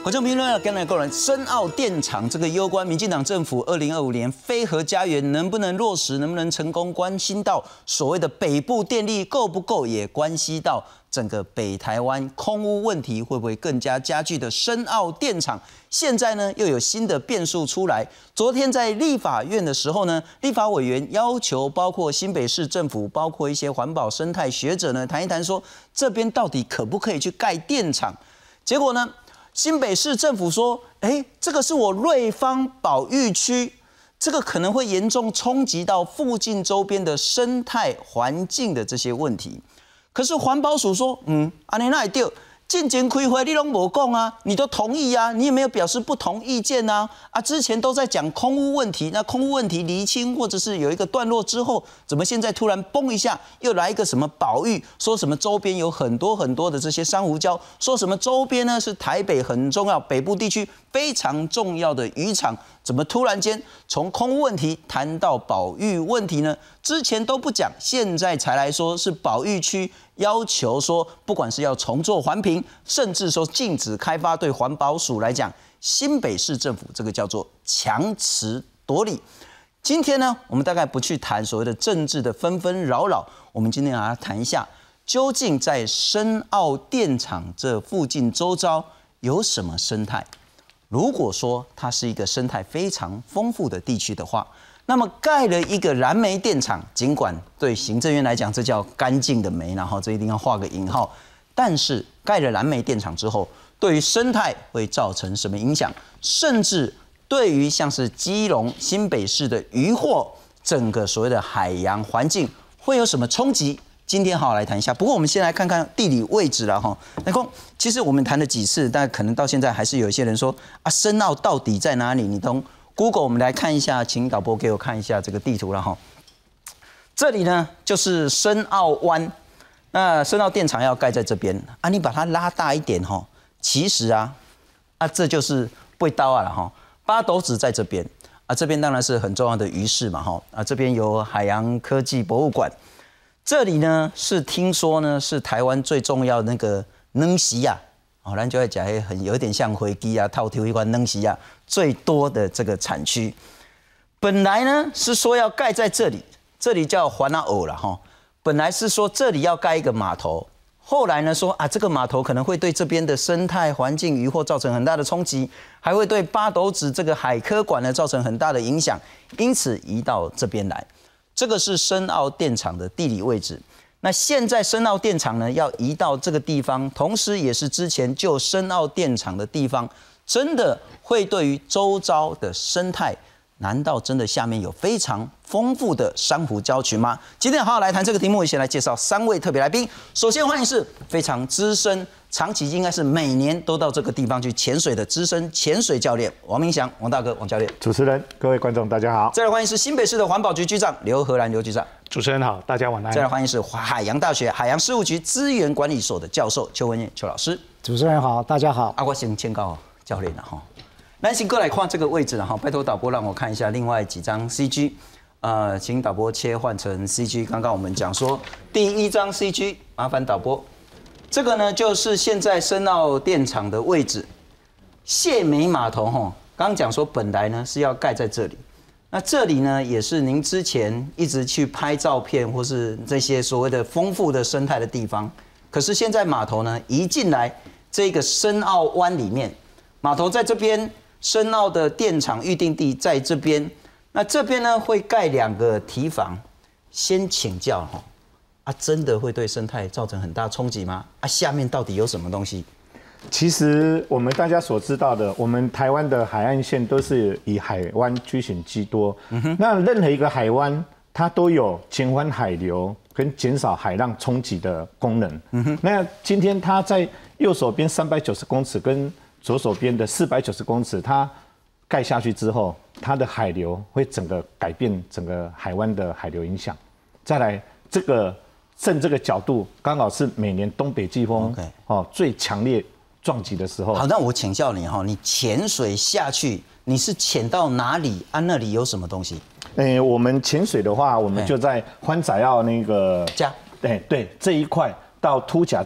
观众评论要跟来个人，深澳电厂这个攸关民进党政府2025年非核家园能不能落实，能不能成功，关心到所谓的北部电力够不够，也关系到整个北台湾空污问题会不会更加加剧的深澳电厂，现在呢又有新的变数出来。昨天在立法院的时候呢，立法委员要求包括新北市政府，包括一些环保生态学者呢谈一谈，说这边到底可不可以去盖电厂？结果呢？新北市政府说：“这个是我瑞芳保育区，这个可能会严重冲击到附近周边的生态环境的这些问题。”可是环保署说：“安尼那也对，进前开会你都没讲啊，你都同意啊，你也没有表示不同意见啊。之前都在讲空污问题，那空污问题厘清或者是有一个段落之后，怎么现在突然崩一下，又来一个什么保育，说什么周边有很多很多的这些珊瑚礁，说什么周边呢是台北很重要，北部地区非常重要的渔场，怎么突然间从空污问题谈到保育问题呢？之前都不讲，现在才来说是保育区。”要求说，不管是要重做环评，甚至说禁止开发，对环保署来讲，新北市政府这个叫做强词夺理。今天呢，我们大概不去谈所谓的政治的纷纷扰扰，我们今天来谈一下，究竟在深澳电厂这附近周遭有什么生态？如果说它是一个生态非常丰富的地区的话，那么盖了一个燃煤电厂，尽管对行政院来讲这叫干净的煤，然后这一定要画个引号，但是盖了燃煤电厂之后，对于生态会造成什么影响？甚至对于像是基隆、新北市的渔获，整个所谓的海洋环境会有什么冲击？今天好好来谈一下。不过我们先来看看地理位置了哈。那其实我们谈了几次，但可能到现在还是有一些人说深澳到底在哪里？你懂？ Google， 我们来看一下，请导播给我看一下这个地图了哈。这里呢就是深澳湾，那深澳电厂要盖在这边你把它拉大一点哈，其实这就是背刀了哈。八斗子在这边这边当然是很重要的渔市嘛哈这边有海洋科技博物馆，这里呢是听说呢是台湾最重要的那个能席呀。 咱就会讲有点像飞机套丢一款能席最多的这个产区，本来呢是说要盖在这里，这里叫环阿偶了哈。本来是说这里要盖一个码头，后来呢说这个码头可能会对这边的生态环境渔获造成很大的冲击，还会对八斗子这个海科馆呢造成很大的影响，因此移到这边来。这个是深澳电厂的地理位置。 那现在深澳电厂呢要移到这个地方，同时也是之前就深澳电厂的地方，真的会对于周遭的生态，难道真的下面有非常丰富的珊瑚礁群吗？今天好好来谈这个题目，先来介绍3位特别来宾。首先欢迎是非常资深，长期应该是每年都到这个地方去潜水的资深潜水教练王明祥，王大哥，王教练。 主持人，各位观众，大家好。 再来欢迎是新北市的环保局局长刘荷兰刘局长。 主持人好，大家晚安。 再来欢迎是海洋大学海洋事务局资源管理所的教授邱文彦邱老师。 主持人好，大家好。 我先签告教练了哈。那先过来看这个位置了哈，拜托导播让我看一下另外几张 CG， 请导播切换成 CG。刚刚我们讲说第1张 CG， 麻烦导播。这个呢就是现在深澳电厂的位置，谢美码头哈。刚刚讲说本来呢是要盖在这里。 那这里呢，也是您之前一直去拍照片或是这些所谓的丰富的生态的地方。可是现在码头呢移进来这个深澳湾里面，码头在这边，深澳的电厂预定地在这边。那这边呢会盖2个堤防。先请教真的会对生态造成很大冲击吗？下面到底有什么东西？ 其实我们大家所知道的，我们台湾的海岸线都是以海湾居型居多。那任何一个海湾，它都有减缓海流跟减少海浪冲击的功能。那今天它在右手边390公尺跟左手边的490公尺，它盖下去之后，它的海流会整个改变整个海湾的海流影响。再来，这个角度刚好是每年东北季风最强烈 撞击的时候， 好，那我请教你你潜水下去，你是潜到哪里？那里有什么东西？ 我们潜水的话，我们就在欢仔澳那个家， 对这一块到凸甲这里，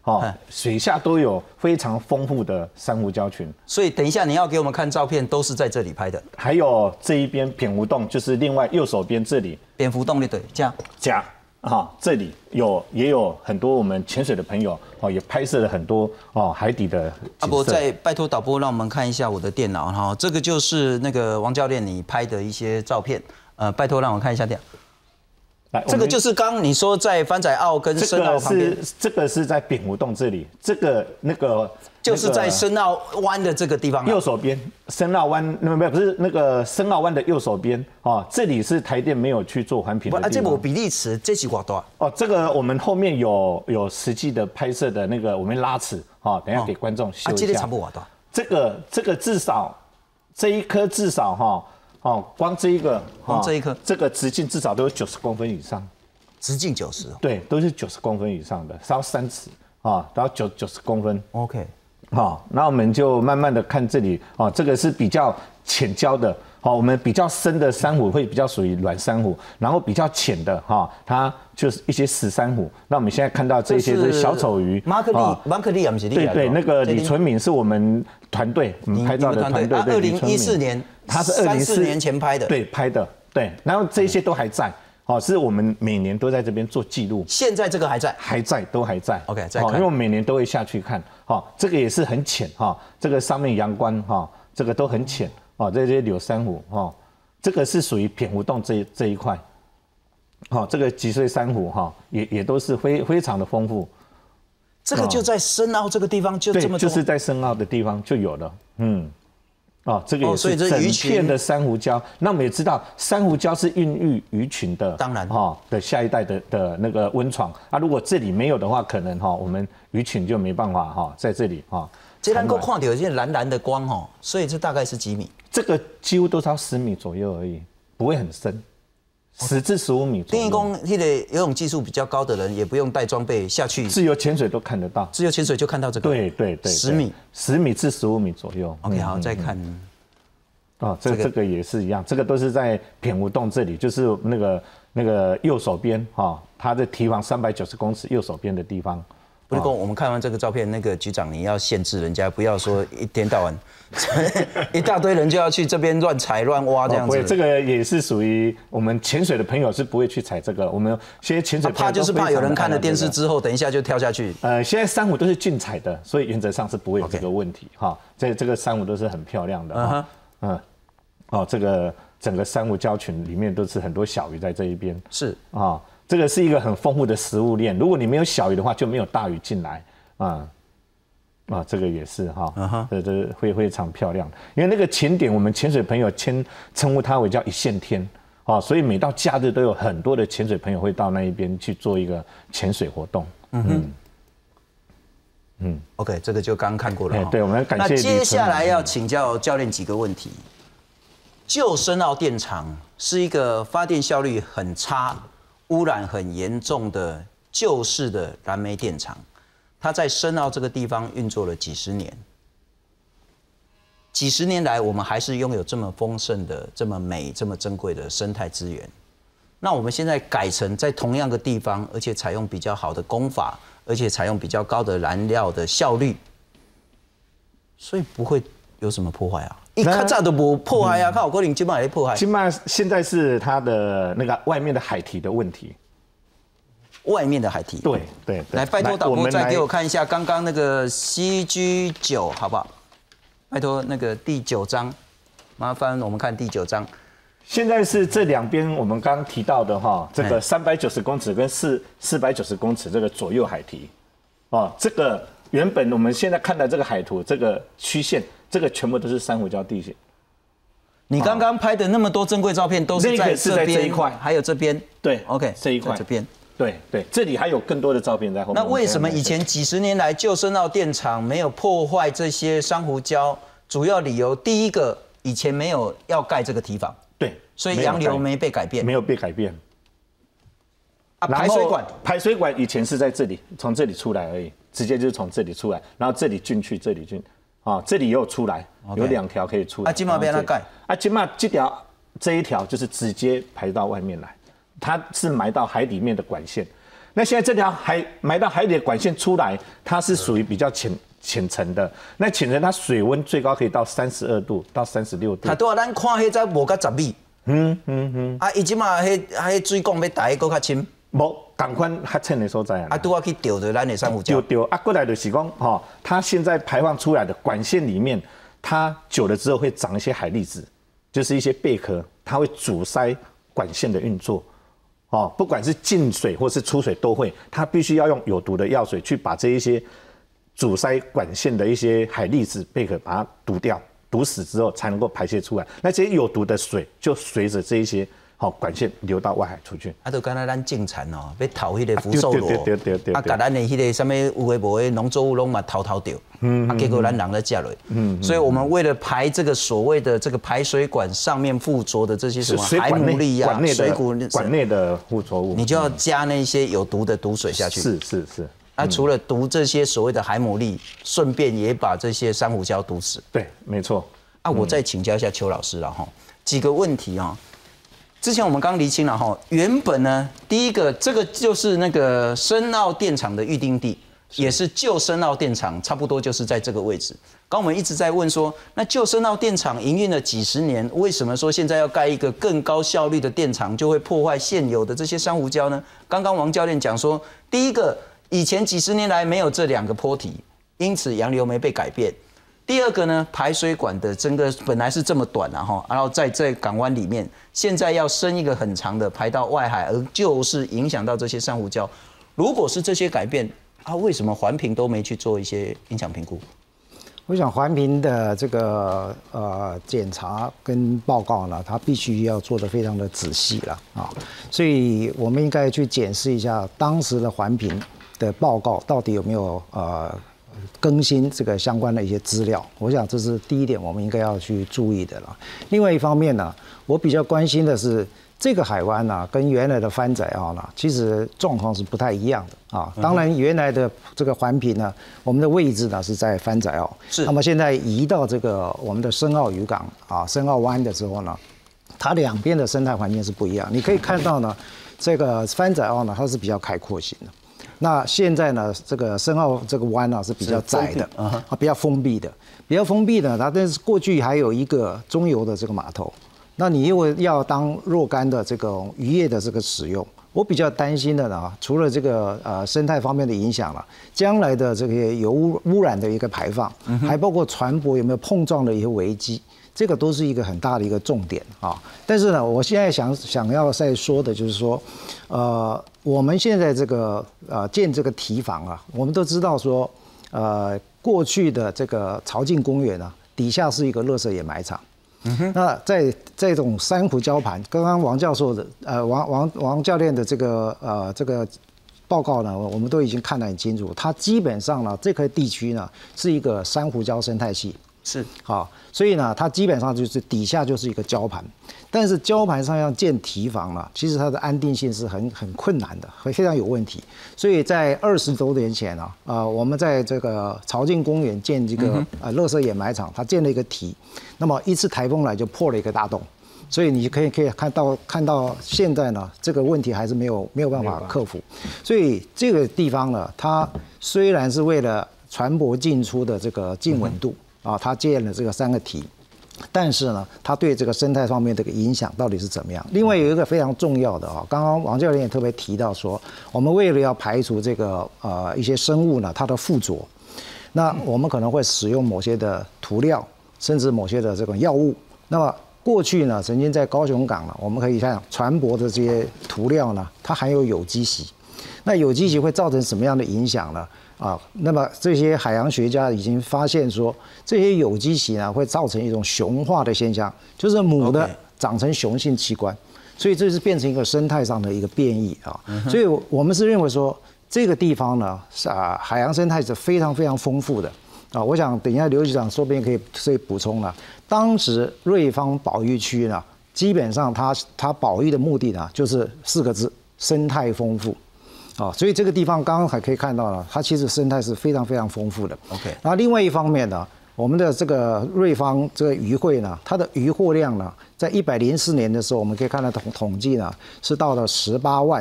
水下都有非常丰富的珊瑚礁群。 所以等一下你要给我们看照片，都是在这里拍的。 还有这一边蝙蝠洞，就是另外右手边这里蝙蝠洞对，这样。 这里也有很多我们潜水的朋友也拍摄了很多海底的景色。 再拜托导播让我们看一下我的电脑哈，这个就是那个王教练你拍的一些照片，拜托让我看一下这样。这个就是刚刚你说在番仔澳跟深澳旁边， 这个是在蝙蝠洞这里，这个就是在深澳湾的这个地方， 右手边深澳湾不是那个深澳湾的右手边这里是台电没有去做环评的地方。 这我比例尺这是多大？ 这个我们后面有实际的拍摄的那个我们拉尺等一下给观众秀一下。 这个差不多多大？ 这个至少这一颗至少光这一个，这个直径至少都有90公分以上， 直径90， 对，都是90公分以上的，烧3尺都要90公分。 OK， 那我们就慢慢的看这里这个是比较浅礁的，我们比较深的珊瑚会比较属于软珊瑚，然后比较浅的它就是一些死珊瑚。那我们现在看到这些是小丑鱼， 马克利也不是你对，那个李纯敏是我们团队，我们拍照的团队 ，2014年， 他是 3-4年前拍的， 对，拍的，对，然后这些都还在，是我们每年都在这边做记录。 现在这个还在， 都还在。 OK， 再看， 因为我们每年都会下去看，这个也是很浅，这个上面阳光，这个都很浅，这些柳珊瑚，这个是属于蝙蝠洞这一块，这个脊髓珊瑚，也都是非常的丰富。 这个就在深澳这个地方就这么多， 就是在深澳的地方就有了，这个也是整片的珊瑚礁。那我们也知道，珊瑚礁是孕育鱼群的， 当然的下一代的那个温床。如果这里没有的话，可能我们鱼群就没办法在这里这能够看到有些蓝蓝的光所以这大概是几米？ 这个几乎都是要10米左右而已，不会很深。10至15米左右。等于说， 那个游泳技术比较高的人，也不用带装备下去， 自由潜水都看得到。 自由潜水就看到这个。 对 ，10米 ，10米至15米左右。 OK， 好，再看。 这个也是一样，这个都是在蝙蝠洞这里，就是那个右手边它的堤防390公尺右手边的地方。 不是，我们看完这个照片，那个局长你要限制人家，不要说一天到晚一大堆人就要去这边乱采乱挖这样子。 这个也是属于我们潜水的朋友是不会去采这个。我们现在潜水怕就是怕有人看了电视之后，等一下就跳下去。 现在珊瑚都是均采的，所以原则上是不会有这个问题这个珊瑚都是很漂亮的这个整个珊瑚礁群里面都是很多小鱼在这一边。 是这个是一个很丰富的食物链。如果你没有小鱼的话，就没有大鱼进来这个也是这会非常漂亮。因为那个潜点，我们潜水朋友称呼它为叫1线天所以每到假日都有很多的潜水朋友会到那一边去做一个潜水活动。 OK， 这个就刚看过了。 对，我们感谢。 那接下来要请教教练几个问题。旧深澳电厂是一个发电效率很差、污染很严重的旧式的燃煤电厂，它在深澳这个地方运作了几十年。几十年来，我们还是拥有这么丰盛的、这么美、这么珍贵的生态资源。那我们现在改成在同样的地方，而且采用比较好的工法，而且采用比较高的燃料的效率，所以不会有什么破坏啊？一看早都不破坏啊，看我可能今晚也破坏。 今晚现在是它的那个外面的海堤的问题。 外面的海堤。 对。 来，拜托导播再给我看一下刚刚那个 CG9好不好？拜托那个第9章，麻烦我们看第9章。 现在是这两边我们刚刚提到的这个390公尺跟490公尺这个左右海堤，这个原本我们现在看的这个海图这个曲线。这个全部都是珊瑚礁地形。 你刚刚拍的那么多珍贵照片，都是在这边，还有这边。 对 ，OK， 这一块， 这边。 对，这里还有更多的照片在后面。 那为什么以前几十年来旧深澳电厂没有破坏这些珊瑚礁？主要理由，第一个，以前没有要盖这个堤防， 对， 所以洋流没被改变， 没有被改变。排水管以前是在这里，从这里出来而已，直接就是从这里出来，然后这里进去，这里进。这里也有出来，有2条可以出来。 今嘛被它盖。 今嘛这一条就是直接排到外面来，它是埋到海里面的管线。 那现在这条埋到海里的管线出来，它是属于比较浅层的。那浅层它水温最高可以到32度到36度。 他都咱看迄只无甲10米。啊，伊即马迄水管要大个较深。 无，同款较浅的所在啊。 拄啊去钓着咱的珊瑚礁。 钓啊，过来就是讲，它现在排放出来的管线里面，它久了之后会长一些海蛎子，就是一些贝壳，它会阻塞管线的运作。不管是进水或是出水都会，它必须要用有毒的药水去把这一些阻塞管线的一些海蛎子、贝壳把它毒掉，毒死之后才能够排泄出来。那这些有毒的水就随着这一些管线流到外海出去。 就敢若咱种田哦，要投迄个福寿螺， 对， 甲咱的迄个什么有诶无诶农作物拢嘛偷掉，结果咱人咧食落。所以我们为了排这个所谓的这个排水管上面附着的这些什么海牡蛎啊、水管内的附着物， 你就要加那些有毒的毒水下去。 是。 除了毒这些所谓的海牡蛎，顺便也把这些珊瑚礁毒死。 对，没错。 我再请教一下邱老师了几个问题之前我们刚厘清了原本呢，第一个这个就是那个深澳电厂的预定地，也是旧深澳电厂，差不多就是在这个位置。刚我们一直在问说，那旧深澳电厂营运了几十年，为什么说现在要盖一个更高效率的电厂，就会破坏现有的这些珊瑚礁呢？刚刚王教练讲说，第一个，以前几十年来没有这2个坡体，因此洋流没被改变。第二个呢，排水管的整个本来是这么短然后在港湾里面，现在要伸一个很长的排到外海，而就是影响到这些珊瑚礁。如果是这些改变为什么环评都没去做一些影响评估？ 我想环评的这个检查跟报告呢，它必须要做得非常的仔细了所以我们应该去检视一下当时的环评的报告到底有没有更新这个相关的一些资料，我想这是第一点，我们应该要去注意的了。另外一方面呢，我比较关心的是这个海湾呢，跟原来的番仔澳呢，其实状况是不太一样的当然，原来的这个环评呢，我们的位置呢是在番仔澳，那么现在移到这个我们的深澳渔港深澳湾的时候呢，它两边的生态环境是不一样。你可以看到呢，这个番仔澳呢，它是比较开阔型的。那现在呢，这个深澳这个湾是比较窄的比较封闭的。它但是过去还有一个中游的这个码头，那你如果要当若干的这个渔业的这个使用，我比较担心的呢，除了这个生态方面的影响了，将来的这个油污染的一个排放，还包括船舶有没有碰撞的一些危机。这个都是一个很大的一个重点但是呢，我现在想要再说的就是说，我们现在这个建这个堤防我们都知道说，过去的这个潮境公园底下是一个垃圾掩埋场。那在这种珊瑚礁盘，刚刚王教授的王教练的这个报告呢，我们都已经看得很清楚，它基本上呢，这块地区呢是一个珊瑚礁生态系。 是所以呢，它基本上就是底下就是一个礁盘，但是礁盘上要建堤防呢，其实它的安定性是很困难的，非常有问题。所以在20多年前我们在这个潮境公园建这个垃圾掩埋场，它建了一个堤，那么一次台风来就破了一个大洞，所以你可以看到现在呢，这个问题还是没有办法克服。所以这个地方呢，它虽然是为了船舶进出的这个净稳度。它建了这个3个堤，但是呢，它对这个生态方面这个影响到底是怎么样？另外有一个非常重要的刚刚王教练也特别提到说，我们为了要排除这个一些生物呢它的附着，那我们可能会使用某些的涂料，甚至某些的这种药物。那么过去呢，曾经在高雄港我们可以看船舶的这些涂料呢，它含有有机硒，那有机硒会造成什么样的影响呢？那么这些海洋学家已经发现说，这些有机硒呢会造成一种雄化的现象，就是母的长成雄性器官，所以这是变成一个生态上的一个变异所以我们是认为说，这个地方呢海洋生态是非常非常丰富的我想等一下刘局长说不定可以补充了。当时瑞芳保育区呢，基本上它保育的目的呢就是4个字：生态丰富。所以这个地方刚刚还可以看到了，它其实生态是非常非常丰富的。 OK， 然后另外一方面呢，我们的这个瑞芳这个渔会呢，它的渔获量呢，在104年的时候，我们可以看到统计呢是到了18万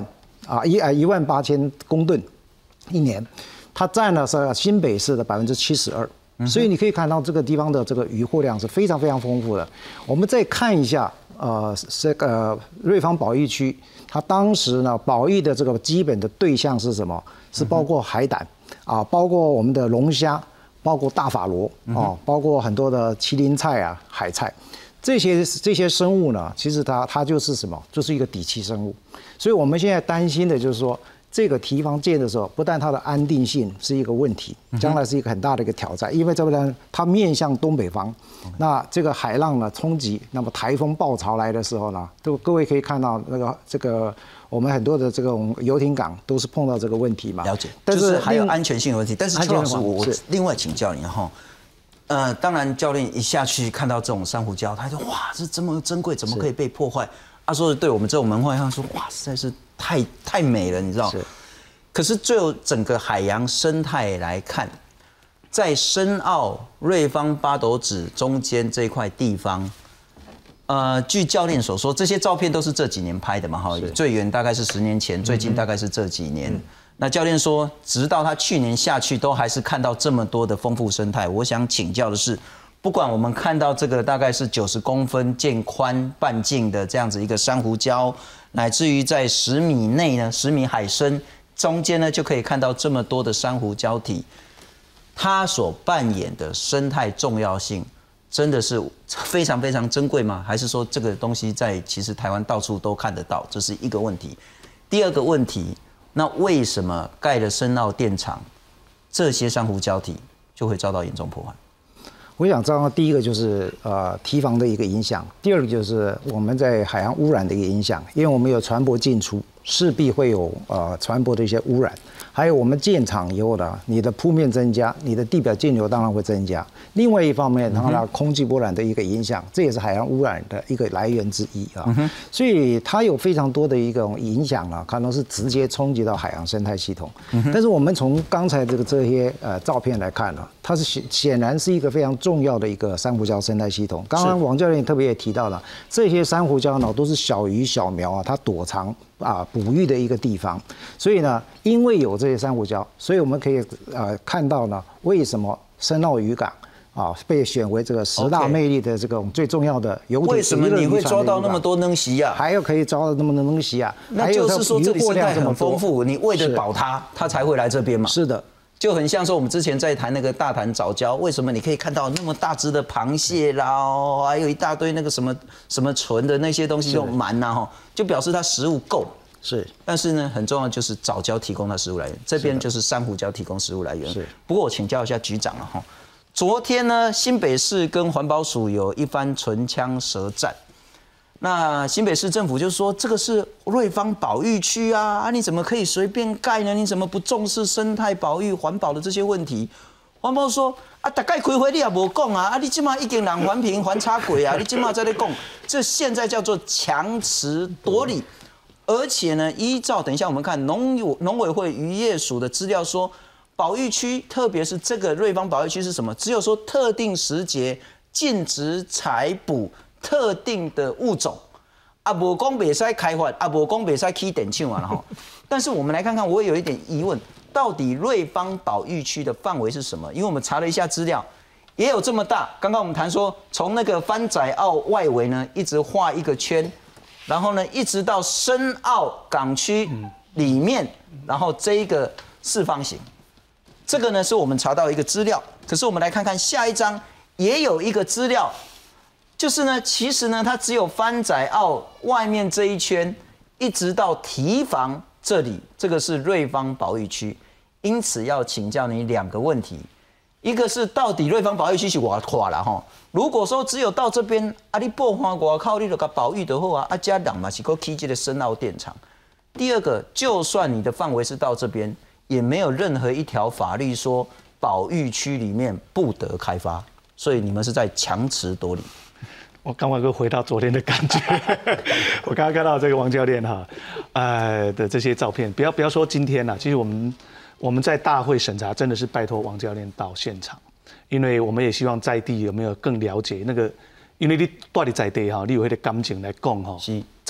18000公吨一年，它占了是新北市的72%。所以你可以看到这个地方的这个渔获量是非常非常丰富的。我们再看一下，这个瑞芳保育区，它当时呢保育的这个基本的对象是什么？是包括海胆啊，包括我们的龙虾，包括大法螺啊，包括很多的麒麟菜啊、海菜，这些生物呢，其实它就是什么？就是一个底栖生物。所以我们现在担心的就是说，这个堤防建的时候，不但它的安定性是一个问题，将来是一个很大的一个挑战，因为这边它面向东北方，那这个海浪呢冲击，那么台风暴潮来的时候呢，各位可以看到这个我们很多的这种游艇港都是碰到这个问题嘛。 了解，但是还有安全性的问题。但是邱老师，我另外请教你哈。当然，教练一下去看到这种珊瑚礁，他说：“哇，这这么珍贵，怎么可以被破坏？”他说：“对我们这种门外汉说，哇，实在是太美了，你知道？可是就整个海洋生态来看，在深澳瑞芳八斗子中间这块地方，据教练所说，这些照片都是这几年拍的嘛，哈，最远大概是10年前，最近大概是这几年。那教练说，直到他去年下去，都还是看到这么多的丰富生态。我想请教的是，不管我们看到这个大概是90公分见宽半径的这样子一个珊瑚礁，乃至于在10米内呢，10米海深中间呢，就可以看到这么多的珊瑚礁体，它所扮演的生态重要性，真的是非常非常珍贵吗？还是说这个东西在其实台湾到处都看得到？这是一个问题。第二个问题，那为什么盖了深澳电厂，这些珊瑚礁体就会遭到严重破坏？ 我想，这样第一个就是堤防的一个影响，第二个就是我们在海洋污染的一个影响，因为我们有船舶进出，势必会有船舶的一些污染，还有我们建厂以后呢，你的铺面增加，你的地表径流当然会增加。另外一方面，当然空气污染的一个影响，这也是海洋污染的一个来源之一啊。所以它有非常多的一种影响啊，可能是直接冲击到海洋生态系统。但是我们从刚才这些照片来看呢，它是显然是一个非常重要的一个珊瑚礁生态系统。刚刚王教练特别也提到了，这些珊瑚礁呢都是小鱼小苗啊，它躲藏哺育的一个地方。所以呢，因为有这些珊瑚礁，所以我们可以看到呢，为什么深澳渔港被选为这个10大魅力的这种最重要的游艇。 为什么你会抓到那么多能习啊？ 还有可以抓到那么多能习啊？ 那就是说这里生态很丰富，你为了保它才会来这边嘛。 是的。 就很像说我们之前在谈那个大潭藻礁，为什么你可以看到那么大只的螃蟹啦，还有一大堆那个什么纯的那些东西，就鳗呐，就表示它食物够。 是， 但是呢，很重要就是藻礁提供它食物来源，这边就是珊瑚礁提供食物来源。 是。不过我请教一下局长了哈，昨天呢，新北市跟环保署有一番唇枪舌战。那新北市政府就说这个是瑞芳保育区啊，你怎么可以随便盖呢？你怎么不重视生态保育、环保的这些问题？环保说大概开会你也无讲啊，你今嘛已经人环评环差轨啊，你今嘛在那讲，这现在叫做强词夺理。而且呢，依照等一下我们看农委会渔业署的资料说，保育区特别是这个瑞芳保育区是什么？只有说特定时节禁止采捕特定的物种，无讲袂使开发，无讲袂使起电厂啊，哈。但是我们来看看，我有一点疑问，到底瑞芳保育区的范围是什么？因为我们查了一下资料，也有这么大。刚刚我们谈说，从那个番仔澳外围呢，一直画一个圈，然后呢，一直到深澳港区里面，然后这一个四方形，这个呢是我们查到一个资料。可是我们来看看下一张，也有一个资料。就是呢，其实呢，它只有番仔澳外面这一圈，一直到堤防这里，这个是瑞芳保育区。因此要请教你2个问题，一个是到底瑞芳保育区是多大啦吼？如果说只有到这边，你爆花外口你就给保育就好啊，加人嘛是够起这个深澳电厂。第二个，就算你的范围是到这边，也没有任何一条法律说保育区里面不得开发，所以你们是在强词夺理。 我刚刚又回到昨天的感觉，我刚刚看到这个王教练的这些照片，不要说今天了，其实我们在大会审查真的是拜托王教练到现场，因为我们也希望在地有没有更了解那个，因为你到底在地你有那个感情来讲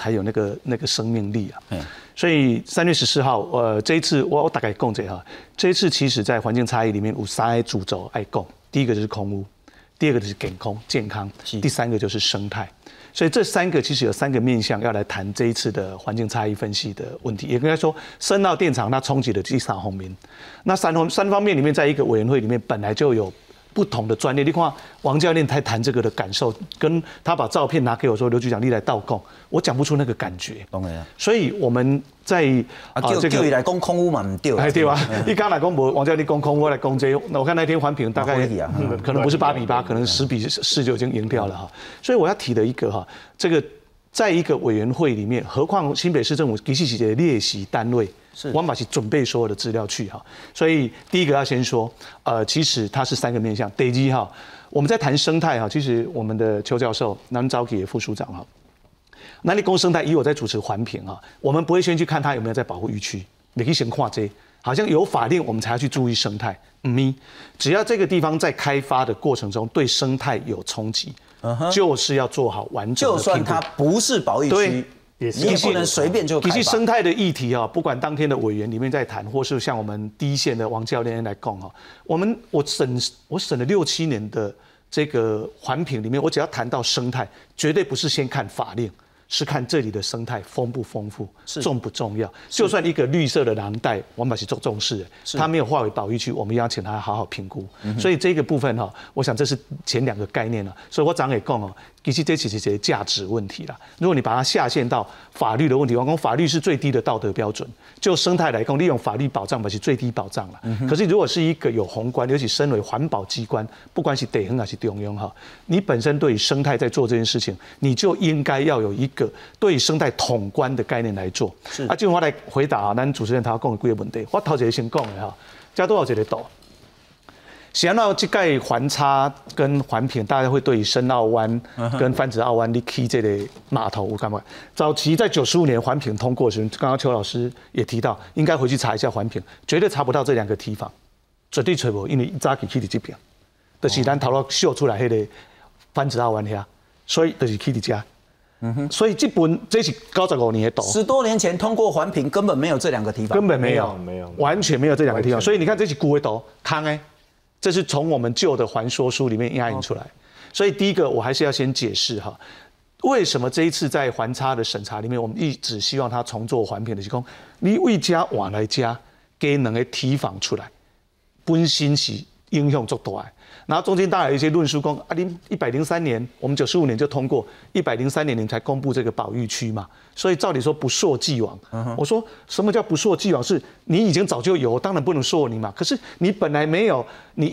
才有那个生命力啊。所以3月14号，这一次我大概讲一下哈，这一次其实在环境差异里面有3个主轴爱讲，第一个就是空污，第二个就是健康，第三个就是生态。所以这3个其实有3个面向要来谈这一次的环境差异分析的问题，也应该说深澳电厂它冲击了这3方面。那三方面里面，在一个委员会里面本来就有不同的专业。你看王教练他谈这个的感受，跟他把照片拿给我说，刘局长你来倒供，我讲不出那个感觉。 当然啊。 所以我们在这个叫伊来讲空污嘛，唔对。 对吧？你刚来讲无，王教练讲空污，我来讲这。那我看那天环评大概可能不是8比8，可能10比4就已经赢掉了哈。所以我要提的一个哈，这个在一个委员会里面，何况新北市政府其实是一个列席单位。我们是准备所有的资料去哈，所以第一个要先说，其实它是3个面向。第一哈，我们在谈生态哈，其实我们的邱教授、南招给副署长哈，那你公生态以我在主持环评哈，我们不会先去看它有没有在保护域区，你可以先看这，好像有法令我们才要去注意生态。只要这个地方在开发的过程中对生态有冲击，就是要做好完整的评估。就算它不是保育区。你也不能随便就开发。 其实生态的议题啊，不管当天的委员里面在谈，或是像我们第一线的王教练来讲啊，我审了6、7年的这个环评里面，我只要谈到生态，绝对不是先看法令，是看这里的生态丰不丰富，重不重要。就算一个绿色的廊带，我们是重视的，它没有划为保育区，我们也要请他好好评估。所以这个部分哈，我想这是前2个概念了。所以我常也讲哦。其实这其实是价值问题啦。如果你把它下线到法律的问题，我讲法律是最低的道德标准。就生态来讲，利用法律保障吧是最低保障啦。可是如果是一个有宏观，尤其身为环保机关，不管是地方还是中央哈，你本身对于生态在做这件事情，你就应该要有一个对生态统观的概念来做。就我来回答咱主持人他讲的几个问题，我头一个先讲的哈，加多少一个岛。想到这个环差跟环评，大家会对于深澳湾跟番子澳湾你起这个码头有干嘛？早期在95年环评通过的时候，刚刚邱老师也提到，应该回去查一下环评，绝对查不到这2个堤防，绝对找不，因为早期起伫这边，就是咱头路秀出来迄个番子澳湾遐，所以就是起伫遮。所以这是95年的岛 ，10多年前通过环评，根本没有这2个堤防， 根本没有，完全没有这2个堤防。所以你看这是旧的岛，康哎。这是从我们旧的环说书里面压印出来，所以第一个我还是要先解释哈，为什么这一次在环差的审查里面，我们一直希望它重做环评的是讲，你为家换来家给2个堤防出来，本身是影响足大的。然后中间当然有一些论述讲，你103年，我们95年就通过，103年你才公布这个保育区嘛，所以照理说不溯既往。我说什么叫不溯既往？是你已经早就有，当然不能溯你嘛。可是你本来没有，你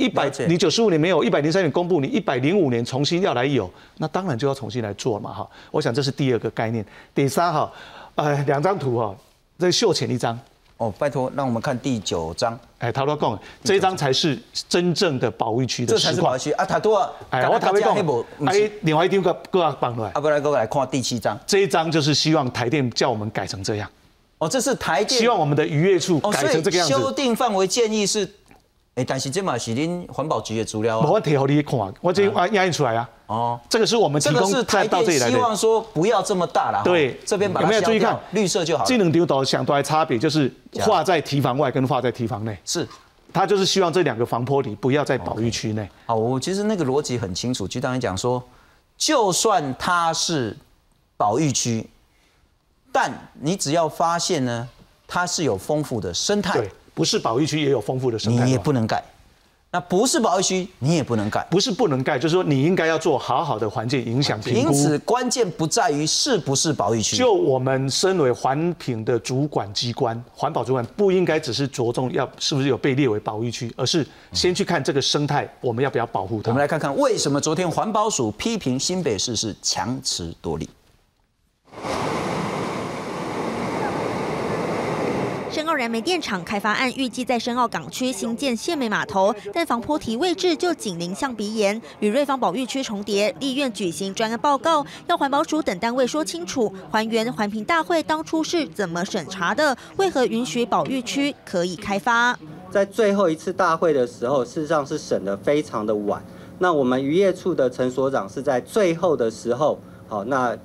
95年没有，103年公布，你105年重新要来有，那当然就要重新来做嘛哈。我想这是第2个概念。第3哈，2张图哈，这秀前1张。 拜托，让我们看第9章。 他都讲，这一张才是真正的保育区的实况。 这才是保育区啊！他多啊！ 我台湾讲，另外一张搁要放出来。 不然来看第7章。 这一章就是希望台电叫我们改成这样。 这是台电希望我们的渔业处改成这个样子。 修订范围建议是，但是这嘛是恁环保局的资料啊。 我提给你看，我这压印出来啊。这个是我们提供这个是台电希望说不要这么大啦。 对， 这边把它有没有注意看绿色就好。 这2张图相对的差别就是画在堤防外跟画在堤防内。 是。 他就是希望这2个防坡堤不要在保育区内。 好，我其实那个逻辑很清楚，就当然讲说，就算它是保育区，但你只要发现呢，它是有丰富的生态， 对，不是保育区也有丰富的生态， 你也不能改。那不是保育区，你也不能盖。 不是不能盖，就是说你应该要做好好的环境影响评估。 因此，关键不在于是不是保育区。 就我们身为环评的主管机关，环保主管不应该只是着重要是不是有被列为保育区，而是先去看这个生态，我们要不要保护它。 我们来看看为什么昨天环保署批评新北市是强词夺理。 深澳燃煤电厂开发案预计在深澳港区新建现煤码头，但防坡堤位置就紧邻象鼻岩，与瑞芳保育区重叠。立院举行专案报告，要环保署等单位说清楚，还原环评大会当初是怎么审查的，为何允许保育区可以开发？ 在最后一次大会的时候，事实上是审得非常的晚。那我们渔业处的陈所长是在最后的时候，好，那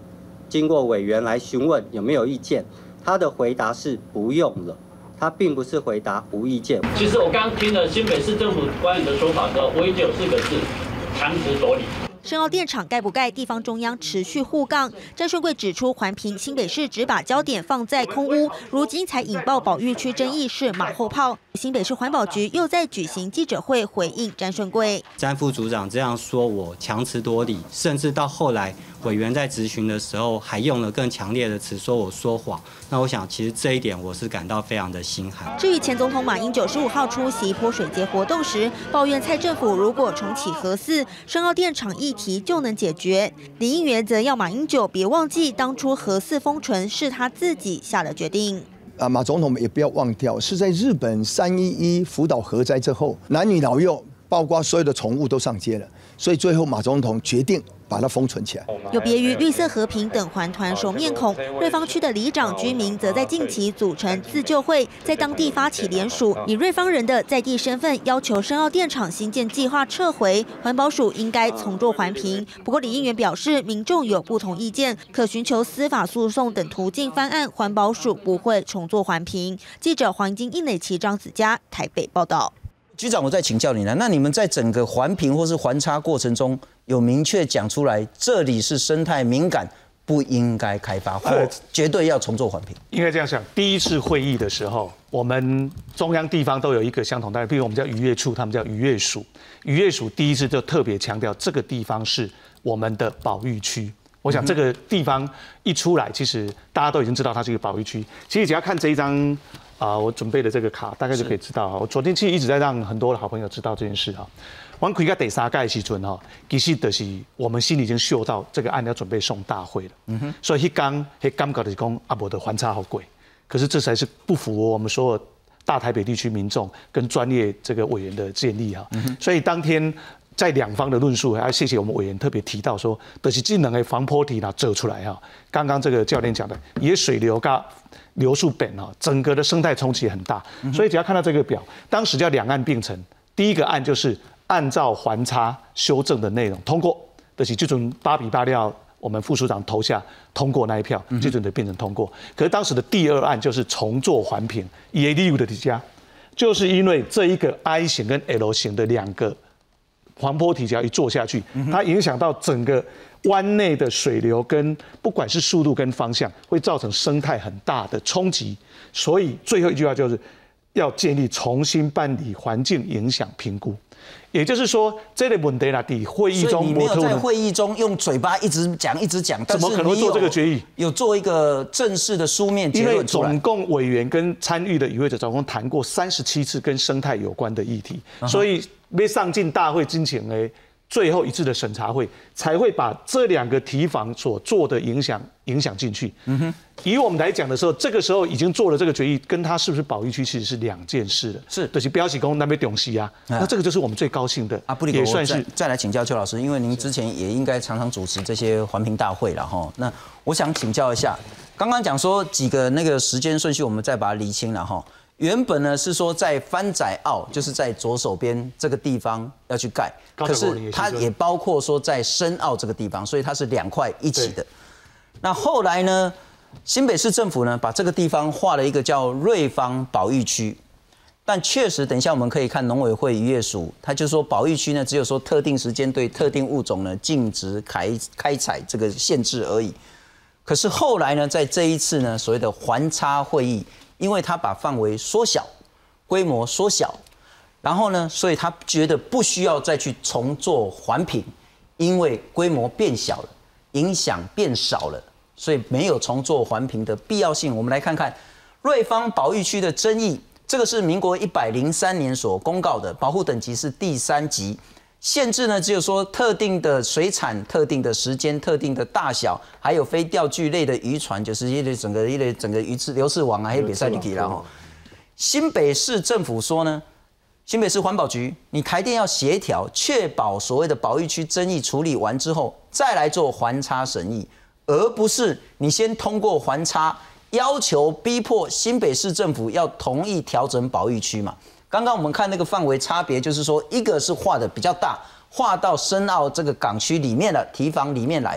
经过委员来询问有没有意见，他的回答是不用了，他并不是回答无意见。 其实我刚听了新北市政府官员的说法之后，我已经有4个字：强词夺理。 深澳电厂盖不盖，地方中央持续护杠。詹顺贵指出，环评新北市只把焦点放在空污，如今才引爆保育区争议是马后炮。新北市环保局又在举行记者会回应詹顺贵。 詹副组长这样说我强词夺理，甚至到后来委员在质询的时候还用了更强烈的词说我说谎。那我想，其实这一点我是感到非常的心寒。 至于前总统马英九15号出席泼水节活动时，抱怨蔡政府如果重启核4，深澳电厂议题就能解决。李应元则要马英九别忘记当初核4封存是他自己下的决定。 马总统也不要忘掉，是在日本311福岛核灾之后，男女老幼，包括所有的宠物都上街了，所以最后马总统决定把它封存起来。 有别于绿色和平等环团熟面孔，瑞芳区的里长居民则在近期组成自救会，在当地发起联署，以瑞芳人的在地身份要求深澳电厂新建计划撤回，环保署应该重做环评。不过李应元表示，民众有不同意见，可寻求司法诉讼等途径翻案，环保署不会重做环评。记者黄金印磊齐张子佳台北报道。 局长，我再请教你了。那你们在整个环评或是环差过程中，有明确讲出来，这里是生态敏感，不应该开发，或绝对要重做环评？ 应该这样想。第一次会议的时候，我们中央地方都有一个相同单位，比如我们叫渔业处，他们叫渔业署。渔业署第一次就特别强调，这个地方是我们的保育区。我想这个地方一出来，其实大家都已经知道它是一个保育区。其实只要看这一张。我准备的这个卡，大概就可以知道。我昨天其实一直在让很多的好朋友知道这件事哈。我开到第3届的时阵哈，其实就是我们心里已经嗅到这个案要准备送大会了。所以那感觉就是讲我的环差好贵，可是这才是不符合我们所有大台北地区民众跟专业这个委员的建议哈。所以当天在两方的论述，还要谢谢我们委员特别提到说，就是这两个防波堤呢走出来哈。刚刚这个教练讲的，也水流跟流速本啊，整个的生态冲击很大，所以只要看到这个表，当时叫两岸并成，第一个案就是按照环差修正的内容通过，就是这种8比8料，我们副署长投下通过那一票，这种就变成通过。可是当时的第二案就是重做环评，也利用的底下，就是因为这一个 I 型跟 L 型的2个环坡体只要一做下去，它影响到整个湾内的水流跟不管是速度跟方向，会造成生态很大的冲击。所以最后一句话就是要建立重新办理环境影响评估。也就是说，这类问题啦，在会议中， 所以你没有在会议中用嘴巴一直讲， 怎么可能会做这个决议？ 有做一个正式的书面结论出来。 因为总共委员跟参与的与会者总共谈过37次跟生态有关的议题，所以被上进大会之前呢，最后一次的审查会才会把这2个提防所做的影响进去。以我们来讲的时候，这个时候已经做了这个决议，跟它是不是保育区其实是2件事了。 是， 就是标起公那边东西啊，那这个就是我们最高兴的。 也算是再来请教邱老师，因为您之前也应该常常主持这些环评大会了哈。那我想请教一下，刚刚讲说几个那个时间顺序，我们再把它厘清了哈。原本呢是说在番仔澳，就是在左手边这个地方要去盖，可是它也包括说在深澳这个地方，所以它是2块一起的。那后来呢，新北市政府呢把这个地方划了一个叫瑞芳保育区，但确实等一下我们可以看农委会渔业署，他就说保育区呢只有说特定时间对特定物种呢禁止开采这个限制而已。可是后来呢，在这一次呢所谓的环差会议。因为他把范围缩小，规模缩小，然后呢，所以他觉得不需要再去重做环评，因为规模变小了，影响变少了，所以没有重做环评的必要性。我们来看看瑞芳保育区的争议，这个是民国103年所公告的，保护等级是第3级。限制呢，只有说特定的水产、特定的时间、特定的大小，还有非钓具类的渔船，就是一类整个鱼翅流刺网啊，还有比赛你可以啦哈。新北市政府说呢，新北市环保局，你台电要协调，确保所谓的保育区争议处理完之后，再来做环差审议，而不是你先通过环差，要求逼迫新北市政府要同意调整保育区嘛。刚刚我们看那个范围差别，就是说，一个是画的比较大，画到深澳这个港区里面了，堤防里面来了；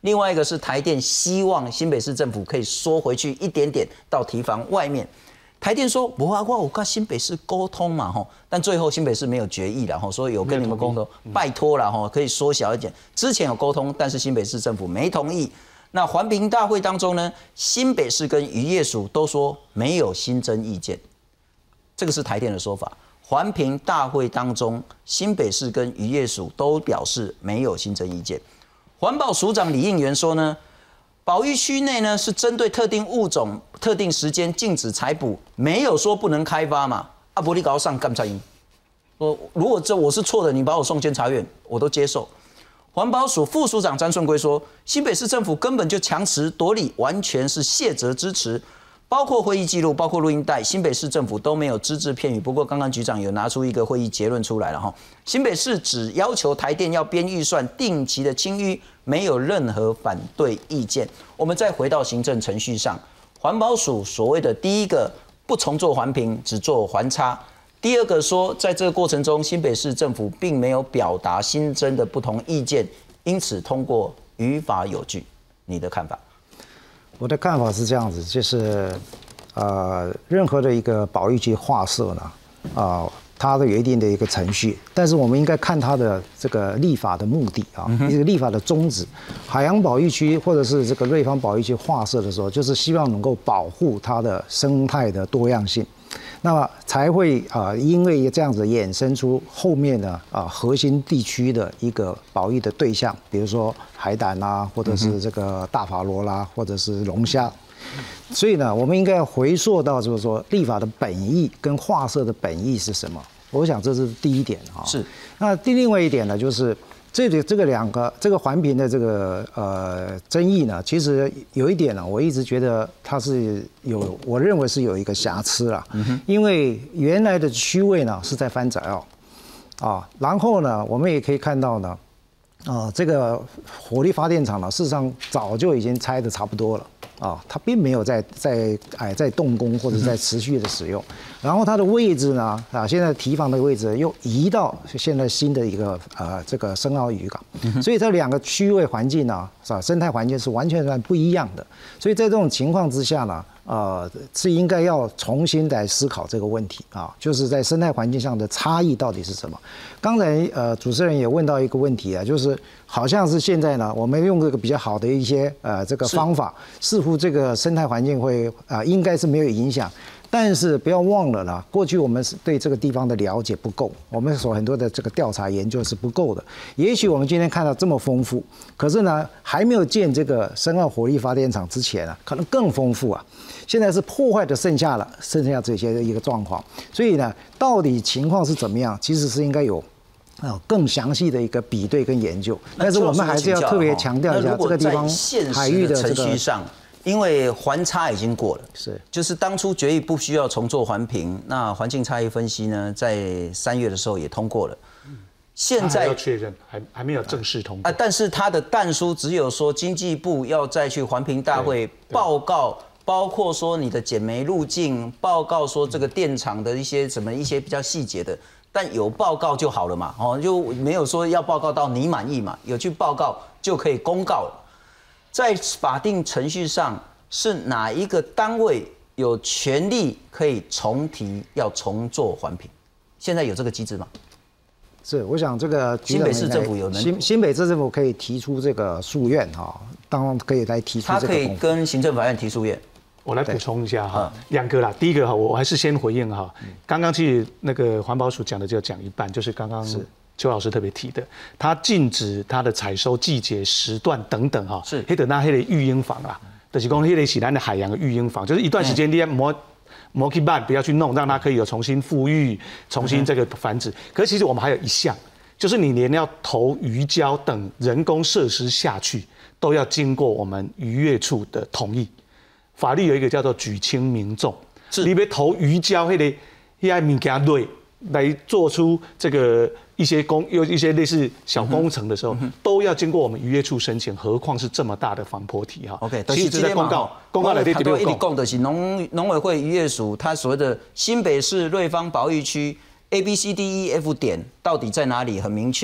另外一个是台电希望新北市政府可以缩回去一点点到堤防外面。台电说不啊，我跟新北市沟通嘛吼，但最后新北市没有决议啦吼，说有跟你们沟通，拜托啦吼，可以缩小一点。之前有沟通，但是新北市政府没同意。那环评大会当中呢，新北市跟渔业署都说没有新增意见，这个是台电的说法。环评大会当中，新北市跟渔业署都表示没有新增意见。环保署长李应元说呢，保育区内呢是针对特定物种、特定时间禁止采捕，没有说不能开发嘛。啊，不，你搞上干才赢。说如果这我是错的，你把我送监察院，我都接受。环保署副署长詹顺圭说，新北市政府根本就强词夺理，完全是卸责支持。包括会议记录，包括录音带，新北市政府都没有只字片语。不过刚刚局长有拿出一个会议结论出来了哈，新北市只要求台电要编预算，定期的清淤，没有任何反对意见。我们再回到行政程序上，环保署所谓的第一个不重做环评，只做环差；第二个说，在这个过程中，新北市政府并没有表达新增的不同意见，因此通过于法有据。你的看法？ 我的看法是这样子，就是任何的一个保育区划设呢，它都有一定的一个程序，但是我们应该看它的这个立法的目的啊，一个立法的宗旨。海洋保育区或者是这个瑞芳保育区划设的时候，就是希望能够保护它的生态的多样性。那么才会因为这样子衍生出后面的核心地区的一个保育的对象，比如说海胆啦，或者是这个大法螺啦，或者是龙虾。所以呢，我们应该要回溯到就是说立法的本意跟划设的本意是什么？我想这是第一点啊。是。那另外一点呢，就是这个两个这个环评的这个争议呢，其实有一点呢，我一直觉得它是我认为是有一个瑕疵啦，因为原来的区位呢是在番仔澳，然后呢，我们也可以看到呢，这个火力发电厂呢，事实上早就已经拆得差不多了。它并没有在动工或者在持续的使用，然后它的位置呢，现在堤防的位置又移到现在新的一个这个深澳渔港，所以这两个区位环境呢，生态环境是完全不一样的，所以在这种情况之下呢，是应该要重新来思考这个问题啊，就是在生态环境上的差异到底是什么？刚才主持人也问到一个问题啊，就是好像是现在呢，我们用这个比较好的一些这个方法，似乎这个生态环境会应该是没有影响。但是不要忘了啦，过去我们是对这个地方的了解不够，我们所很多的这个调查研究是不够的。也许我们今天看到这么丰富，可是呢，还没有建这个深澳火力发电厂之前啊，可能更丰富啊。现在是破坏的剩下这些的一个状况，所以呢，到底情况是怎么样，其实是应该有更详细的一个比对跟研究。但是我们还是要特别强调一下这个地方海域的程序上。因为环差已经过了，就是当初决议不需要重做环评，那环境差异分析呢，在3月的时候也通过了。现在要确认，还没有正式通过。 但是它的但书只有说经济部要再去环评大会报告，包括说你的减煤路径，报告说这个电厂的一些比较细节的，但有报告就好了嘛，就没有说要报告到你满意嘛，有去报告就可以公告了。在法定程序上，是哪一个单位有权利可以重提要重做环评？现在有这个机制吗？ 是，我想这个新北市政府有能新北市政府可以提出这个诉愿当然可以来提出这个。 他可以跟行政法院提诉愿。 我来补充一下哈，两个啦。第一个哈，我还是先回应哈。刚刚其实那个环保署讲的就讲一半，就是刚刚邱老师特别提的，他禁止他的采收季节、时段等等哈，是黑的那黑的育婴房啦，就是讲黑的是咱的海洋的育婴房，就是一段时间你摩去办，不要去弄，让它可以有重新复育、重新这个繁殖。可是其实我们还有一项，就是你连要投鱼礁等人工设施下去，都要经过我们渔业处的同意。法律有一个叫做举清民众，你别投鱼礁迄个物件类来做出这个一些类似小工程的时候，都要经过我们渔业处申请，何况是这么大的防波堤哈。 OK， 其实这在公告里面都一直讲的是农委会渔业署，它所谓的新北市瑞芳保育区 ABCDEF 点到底在哪里很明确。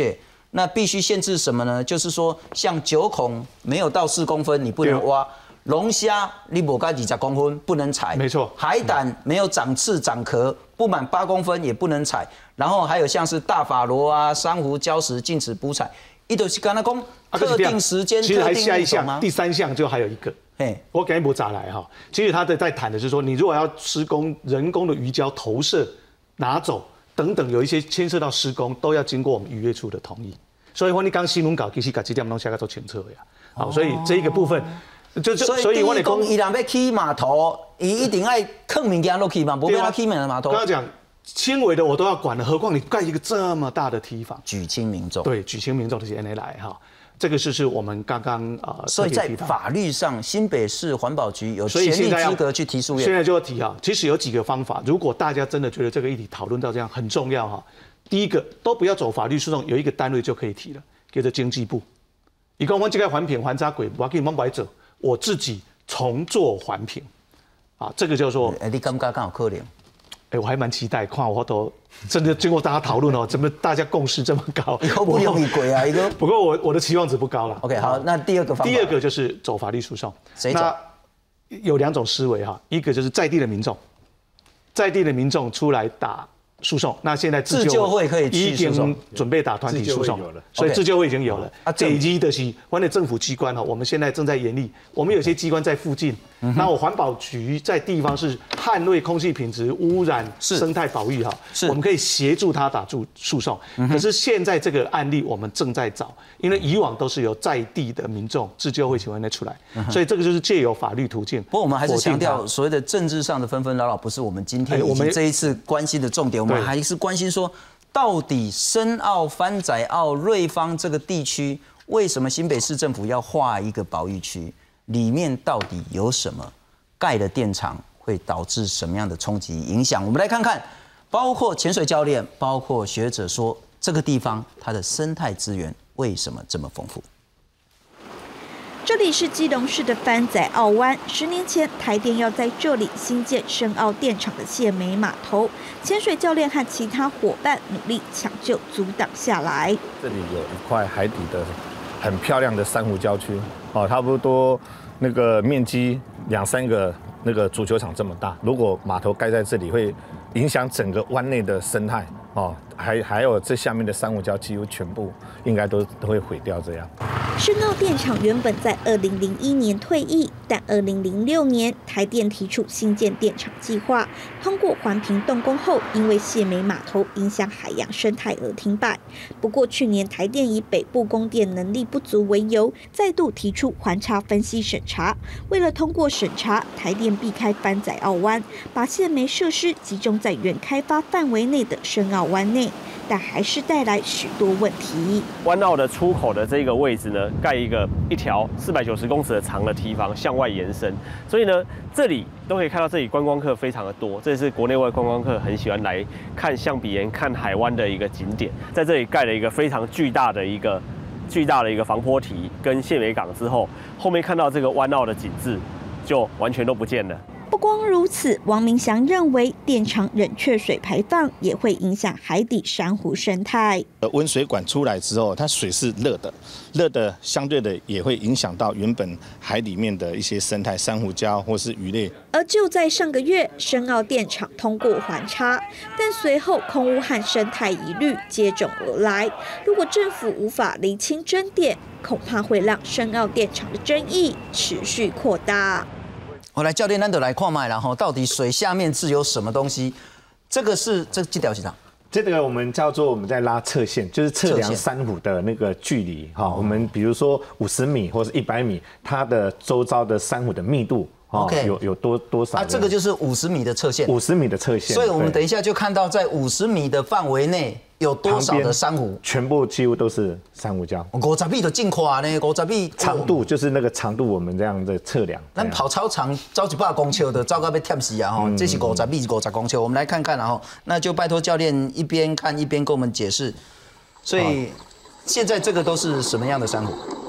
那必须限制什么呢？就是说，像9孔没有到4公分，你不能挖；龙虾你不到20公分不能采， 没错。 海胆没有长翅长壳，不满8公分也不能采。然后还有像是大法螺啊、珊瑚、礁石禁止捕采。伊就是刚才讲特定时间、 其实还特定下一项， 物种吗？ 第3项就还有一个。我给你补杂来哈。其实他在谈的是说，你如果要施工人工的鱼礁投射、拿走等等，有一些牵涉到施工，都要经过我们渔业处的同意。所以我你刚新闻稿其实把这点东西都清楚呀。好，所以这一个部分， 所以我哋讲，伊人要起码头，伊一定爱放物件落去嘛，不要他起码头。 刚刚讲轻微的我都要管了，何况你盖一个这么大的堤防， 举亲民众。对， 举亲民众的先来哈。这个是我们刚刚所以在法律上，新北市环保局有权利资格去提诉愿。 现在就要提哈，其实有几个方法，如果大家真的觉得这个议题讨论到这样很重要哈，第一个都不要走法律诉讼，有一个单位就可以提了，叫做经济部。你讲我这个环评环渣鬼，我给你们买走，我自己重做环评，啊，这个叫做。 你感觉刚好可怜。 我还蛮期待，看我都真的经过大家讨论哦，怎么大家共识这么高？ 以后不容易鬼啊，一个。 不过我的期望值不高了。 OK， 好，那第二个方法。 第二个就是走法律诉讼。 谁走？ 那有2种思维哈，一个就是在地的民众出来打诉讼。那现在自救会可以已经准备打团体诉讼，所以自救会已经有了。这一级的是关键政府机关哈，我们现在正在严厉。我们有些机关在附近，那我环保局在地方是捍卫空气品质、污染、生态保育哈，我们可以协助他打诉讼。可是现在这个案例我们正在找，因为以往都是由在地的民众自救会请愿来出来，所以这个就是借由法律途径。 不过我们还是强调所谓的政治上的纷纷扰扰，不是我们今天以及这一次关心的重点。我们还是关心说，到底深澳、番仔澳、瑞芳这个地区，为什么新北市政府要划一个保育区？里面到底有什么？盖的电厂会导致什么样的冲击影响？我们来看看，包括潜水教练，包括学者说，这个地方它的生态资源为什么这么丰富？ 这里是基隆市的番仔澳湾，10年前台电要在这里新建深澳电厂的蟹美码头，潜水教练和其他伙伴努力抢救，阻挡下来。 这里有一块海底的很漂亮的珊瑚礁区，差不多那个面积2-3个那个足球场这么大。如果码头盖在这里，会影响整个湾内的生态还有这下面的珊瑚礁，几乎全部应该都会毁掉这样。 深澳电厂原本在2001年退役，但2006年台电提出新建电厂计划，通过环评动工后，因为蟹美码头影响海洋生态而停摆。不过去年台电以北部供电能力不足为由，再度提出环差分析审查。为了通过审查，台电避开番仔澳湾，把蟹美设施集中在原开发范围内的深澳湾内。但还是带来许多问题。 湾澳的出口的这个位置呢，盖一条490公尺的长的堤防向外延伸，所以呢，这里都可以看到这里观光客非常的多，这也是国内外观光客很喜欢来看象鼻岩、看海湾的一个景点。在这里盖了一个非常巨大的一个防波堤跟蟹美港之后，后面看到这个湾澳的景致就完全都不见了。 不光如此，王明祥认为电厂冷却水排放也会影响海底珊瑚生态。 温水管出来之后，它水是热的相对的也会影响到原本海里面的一些生态，珊瑚礁或是鱼类。 而就在上个月，深澳电厂通过环差，但随后空污和生态疑虑接踵而来。如果政府无法厘清真点，恐怕会让深澳电厂的争议持续扩大。 我来教练，咱就来看卖，然后到底水下面是有什么东西？这条是啥？ 这个我们叫做我们在拉测线，就是测量珊瑚的那个距离哈。我们比如说50米或是100米，它的周遭的珊瑚的密度。有多少？ 这个就是50米的测线。 50米的测线。 所以我们等一下就看到在50米的范围内有多少的珊瑚， 全部几乎都是珊瑚礁。 50米就进跨呢，50米长度就是那个长度，我们这样的测量。 咱跑操场走100公尺的，走到要忝死啊！哈，这是50米50公尺。我们来看看，然后那就拜托教练一边看一边跟我们解释。所以现在这个都是什么样的珊瑚？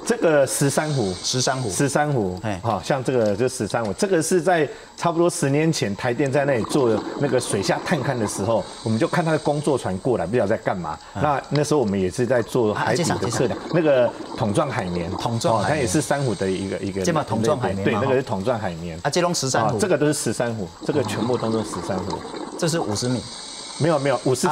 这个13湖 ，13湖， 好像这个就13湖，这个是在差不多10年前台电在那里做那个水下探勘的时候，我们就看他的工作船过来，不知道在干嘛。那时候我们也是在做海底的测量，那个桶状海绵，它也是珊瑚的一个。 这嘛桶状海绵， 对，那个是桶状海绵。 啊，这拢13湖， 这个都是13湖，这个全部都是13湖。 这是50米。 没有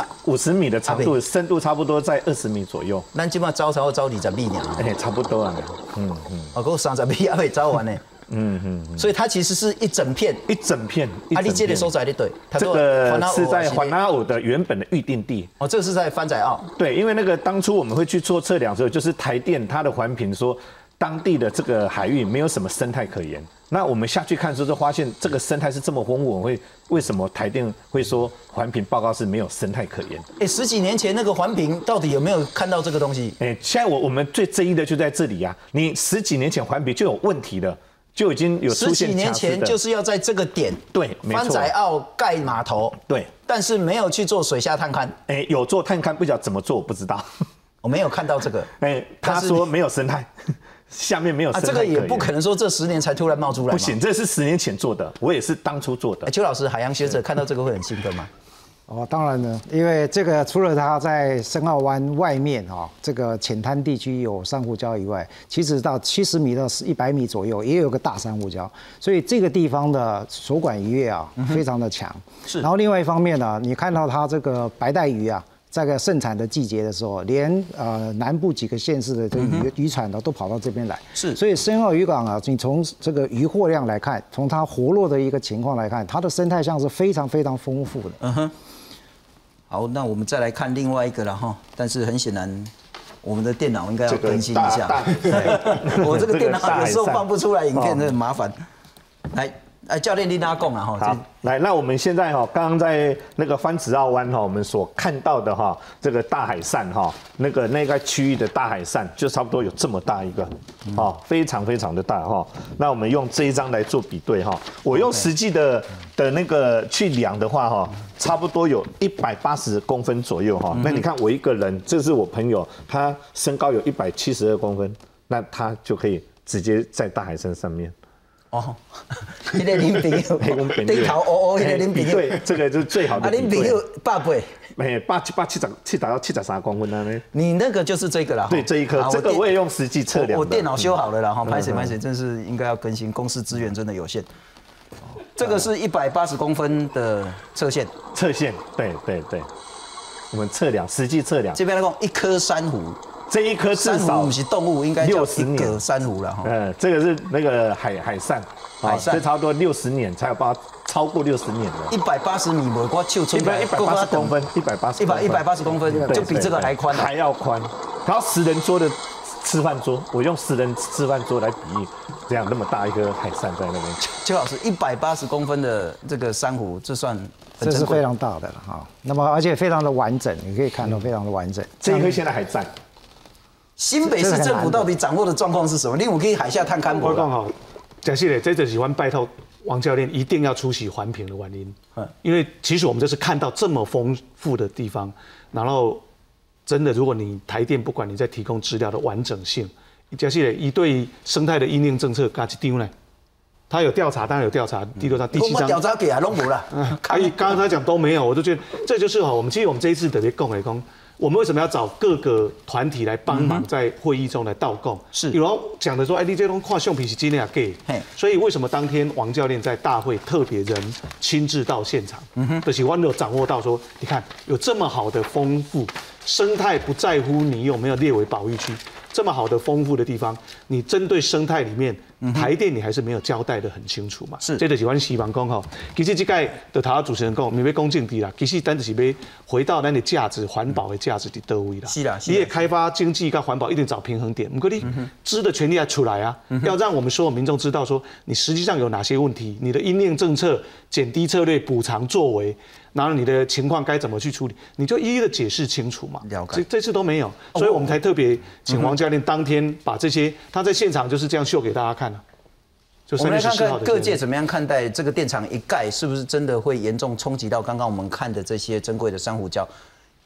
50米的长度，深度差不多在20米左右。 咱今嘛招20米呢？ 差不多啊。 哦，够30米还没招完呢。所以它其实是一整片。 啊， 你这个所在的对， 这个是在环拉欧的原本的预定地。 哦，这个是在番仔澳。 对，因为那个当初我们会去做测量的时候，就是台电它的环评说，当地的这个海域没有什么生态可言。那我们下去看的时候，就发现这个生态是这么丰富，为什么台电会说环评报告是没有生态可言 ？10几年前那个环评到底有没有看到这个东西？ 现在我们最争议的就在这里啊！你10几年前环评就有问题了，就已经有出现。10几年前就是要在这个点， 对， 番仔澳盖码头， 对， 但是没有去做水下探勘。 有做探勘，不知道怎么做，我不知道。 我没有看到这个。 他说没有生态。下面没有生态可言， 这个也不可能说这10年才突然冒出来。 不行，这是10年前做的，我也是当初做的。 邱老师，海洋学者看到这个会很兴奋吗？ 哦，当然了，因为这个除了它在深澳湾外面这个浅滩地区有珊瑚礁以外，其实到70米到100米左右也有个大珊瑚礁，所以这个地方的所管渔业非常的强。是。然后另外一方面呢，你看到它这个白带鱼在个盛产的季节的时候，连南部几个县市的这个渔船都跑到这边来。是，所以深澳渔港你从这个渔获量来看，从它活络的一个情况来看，它的生态项是非常非常丰富的。 好，那我们再来看另外一个了哈，但是很显然，我们的电脑应该要更新一下。我这个电脑有时候放不出来影片，很麻烦。来，教练，你跟他讲啊哈。 好，来，那我们现在刚刚在那个番子澳湾我们所看到的这个大海扇那个区域的大海扇，就差不多有这么大一个，非常非常的大那我们用这一张来做比对我用实际的那个去量的话差不多有180公分左右那你看我一个人，这是我朋友，他身高有172公分，那他就可以直接在大海扇上面。 那个恁朋友，低头乌乌，那个恁朋友， 对，这个就是最好的。 恁朋友100倍 ，170到73公分呢。 你那个就是这个啦。 对，这一颗，这个我也用实际测量。 我电脑修好了啦，拍谁，真是应该要更新，公司资源真的有限。这个是180公分的侧线， 对，我们测量，实际测量。 这边来讲，一颗珊瑚。 这一颗至少不是动物，应该叫一个珊瑚了哈。 这个是那个海扇，这差不多60年才有超过60年了。 180米，我手出来 180公分 ，180公分，就比这个还宽， 还要宽。然后10人桌的吃饭桌，我用10人吃饭桌来比喻，这样那么大一颗海扇在那边。 邱老师，180公分的这个珊瑚，这是非常大的了哈。那么而且非常的完整，你可以看到非常的完整。 这一颗现在还在。 新北市政府到底掌握的状况是什么？你我可以海下探勘我讲假设咧，这就是喜欢拜托王教练一定要出席环评的原因。因为其实我们这是看到这么丰富的地方，然后真的，如果你台电不管你在提供资料的完整性，假设咧，一对生态的因应政策加一张呢，他有调查，当然有调查，第6章、第7章调查给啊，拢无啦。 刚刚他讲都没有，我就觉得这就是我们这一次特别讲。我们为什么要找各个团体来帮忙在会议中来倒供？是，然后讲的说，你这种看橡皮是今天啊给，所以为什么当天王教练在大会特别人亲自到现场，就是我有掌握到说，你看有这么好的丰富生态，不在乎你有没有列为保育区，这么好的丰富的地方，你针对生态里面，台电你还是没有交代得很清楚嘛？是，这就是我希望讲吼，其实这个的台主持人讲，你要讲正题啦，其实咱就是要回到咱的价值，环保的价值伫倒位啦。是啦，你也开发经济跟环保一定找平衡点。不过你知的权利要出来啊，要让我们所有民众知道说，你实际上有哪些问题，你的因应政策、减低策略、补偿作为。然后你的情况该怎么去处理，你就一一的解释清楚嘛。这次都没有，所以我们才特别请王教练当天把这些他在现场就是这样秀给大家看了。 我们来看看各界怎么样看待这个电厂一盖，是不是真的会严重冲击到刚刚我们看的这些珍贵的珊瑚礁？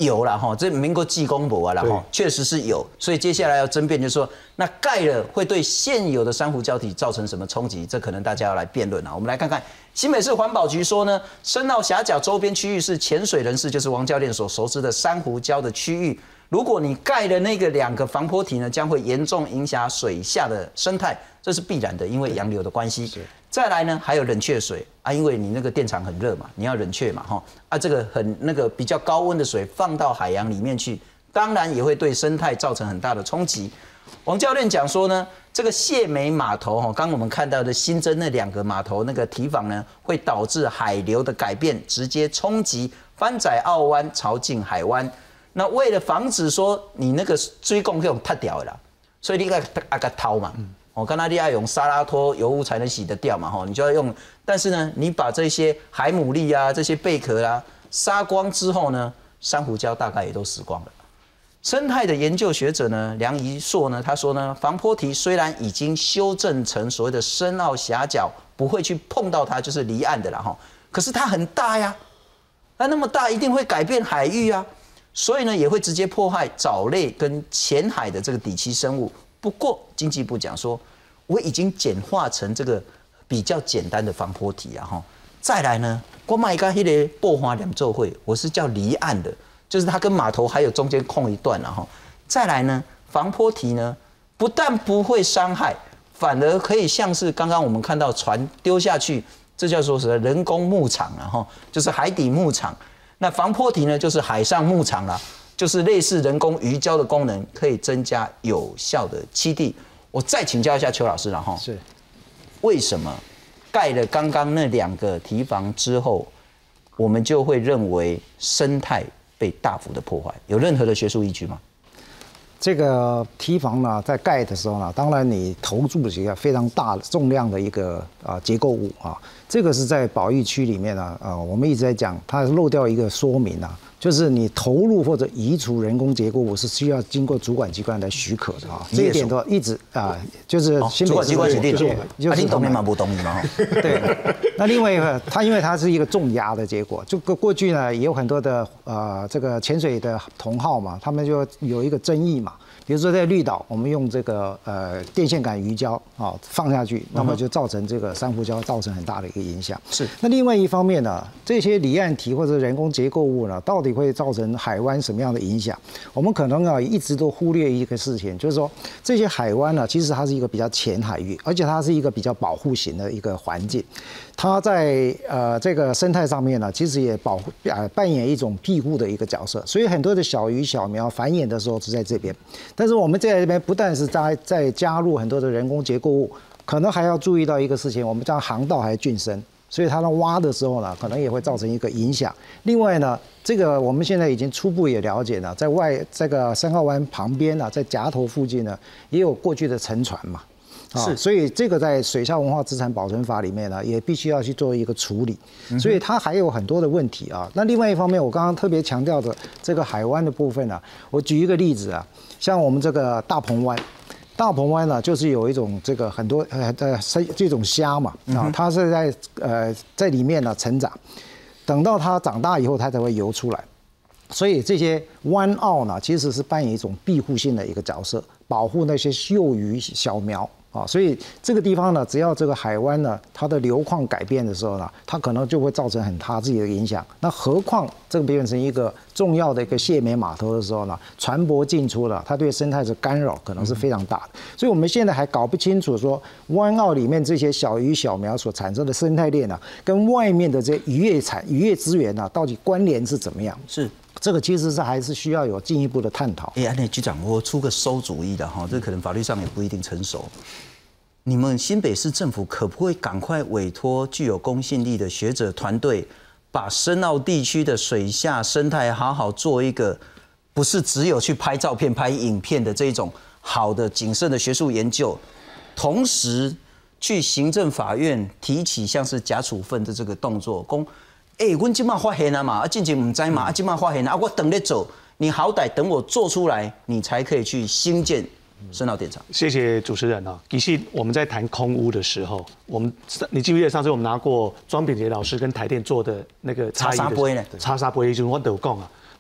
有啦哈，这民国技工博啊啦哈，确实是有，所以接下来要争辩，就是说那盖了会对现有的珊瑚礁体造成什么冲击？这可能大家要来辩论啊。我们来看看新北市环保局说呢，深澳峡角周边区域是潜水人士，就是王教练所熟知的珊瑚礁的区域。如果你盖的那个2个防波堤呢，将会严重影响水下的生态，这是必然的，因为洋流的关系。再来呢，还有冷却水啊，因为你那个电厂很热嘛，你要冷却嘛，哈啊，这个比较高温的水放到海洋里面去，当然也会对生态造成很大的冲击。王教练讲说呢，这个蟹美码头哈，刚刚我们看到的新增那2个码头那个堤防呢，会导致海流的改变，直接冲击翻载澳湾朝进海湾。那为了防止说你那个水管可以塌掉啦，所以你个掏嘛。刚才你要用沙拉托油污才能洗得掉嘛，你就要用。但是呢，你把这些海牡蛎啊、这些贝壳啊杀光之后呢，珊瑚礁大概也都死光了。生态的研究学者呢，梁宜硕呢，他说呢，防波堤虽然已经修正成所谓的深澳峡角，不会去碰到它，就是离岸的啦哈。可是它很大呀，那么大一定会改变海域啊，所以呢，也会直接破坏藻类跟浅海的这个底栖生物。不过经济部讲说，我已经简化成这个比较简单的防波堤啊哈。再来呢，我买个那个薄花两奏会，我是叫离岸的，就是它跟码头还有中间空一段然后。再来呢，防波堤呢不但不会伤害，反而可以像是刚刚我们看到船丢下去，这叫做什么人工牧场然后，就是海底牧场。那防波堤呢，就是海上牧场啦。就是类似人工鱼礁的功能，可以增加有效的栖地。我再请教一下邱老师了哈， 是为什么盖了刚刚那2个堤防之后，我们就会认为生态被大幅的破坏？有任何的学术依据吗？ 这个堤防呢，在盖的时候呢，当然你投注了一个非常大的重量的一个结构物啊，这个是在保育区里面呢，我们一直在讲，它漏掉一个说明啊。就是你投入或者移除人工结构物是需要经过主管机关来许可的啊，这一点都一直就是主管机关决定， 就是同意吗？不同意吗？ 对。那另外一个，因为它是一个重压的结果，就过去呢也有很多的这个潜水的同好嘛，他们就有一个争议嘛。比如说在绿岛，我们用这个电线杆鱼礁放下去，那么就造成这个珊瑚礁造成很大的一个影响。 是。 那另外一方面呢，这些离岸堤或者人工结构物呢，到底会造成海湾什么样的影响？我们可能一直都忽略一个事情，就是说这些海湾呢，其实它是一个比较浅海域，而且它是一个比较保护型的一个环境。它在这个生态上面呢，其实也扮演一种庇护的一个角色，所以很多的小鱼小苗繁衍的时候是在这边。但是我们在这边不但是在加入很多的人工结构物，可能还要注意到一个事情，我们这样航道还菌深，所以它挖的时候呢，可能也会造成一个影响。另外呢，这个我们现在已经初步也了解了，在这个深澳湾旁边呢，在夹头附近呢，也有过去的沉船嘛。是，所以这个在水下文化资产保存法里面呢，也必须要去做一个处理，所以它还有很多的问题啊。那另外一方面，我刚刚特别强调的这个海湾的部分呢，我举一个例子啊，像我们这个大鹏湾。大鹏湾呢，就是有一种这个很多这种虾嘛啊，它是在里面呢成长，等到它长大以后，它才会游出来。所以这些湾澳呢，其实是扮演一种庇护性的一个角色，保护那些幼鱼小苗。所以这个地方呢，只要这个海湾呢，它的流况改变的时候呢，它可能就会造成很大自己的影响。那何况这个变成一个重要的一个蟹美码头的时候呢，船舶进出了，它对生态的干扰可能是非常大的。所以我们现在还搞不清楚说湾澳里面这些小鱼小苗所产生的生态链呢，跟外面的这些渔业资源呢，到底关联是怎么样？ 是。 这个其实是还是需要有进一步的探讨。 那局长，我出个馊主意的哈，这可能法律上也不一定成熟。你们新北市政府可不可以赶快委托具有公信力的学者团队，把深澳地区的水下生态好好做一个，不是只有去拍照片、拍影片的这种好的谨慎的学术研究，同时去行政法院提起像是假处分的这个动作，阮今嘛发现了嘛，之前唔知嘛，今嘛发现了，我等你走，你好歹等我做出来，你才可以去兴建深澳电厂。 谢谢主持人啊。其实我们在谈空污的时候，你记不记得上次我们拿过庄秉杰老师跟台电做的那个叉沙杯呢？ 叉沙杯就是我都讲啊，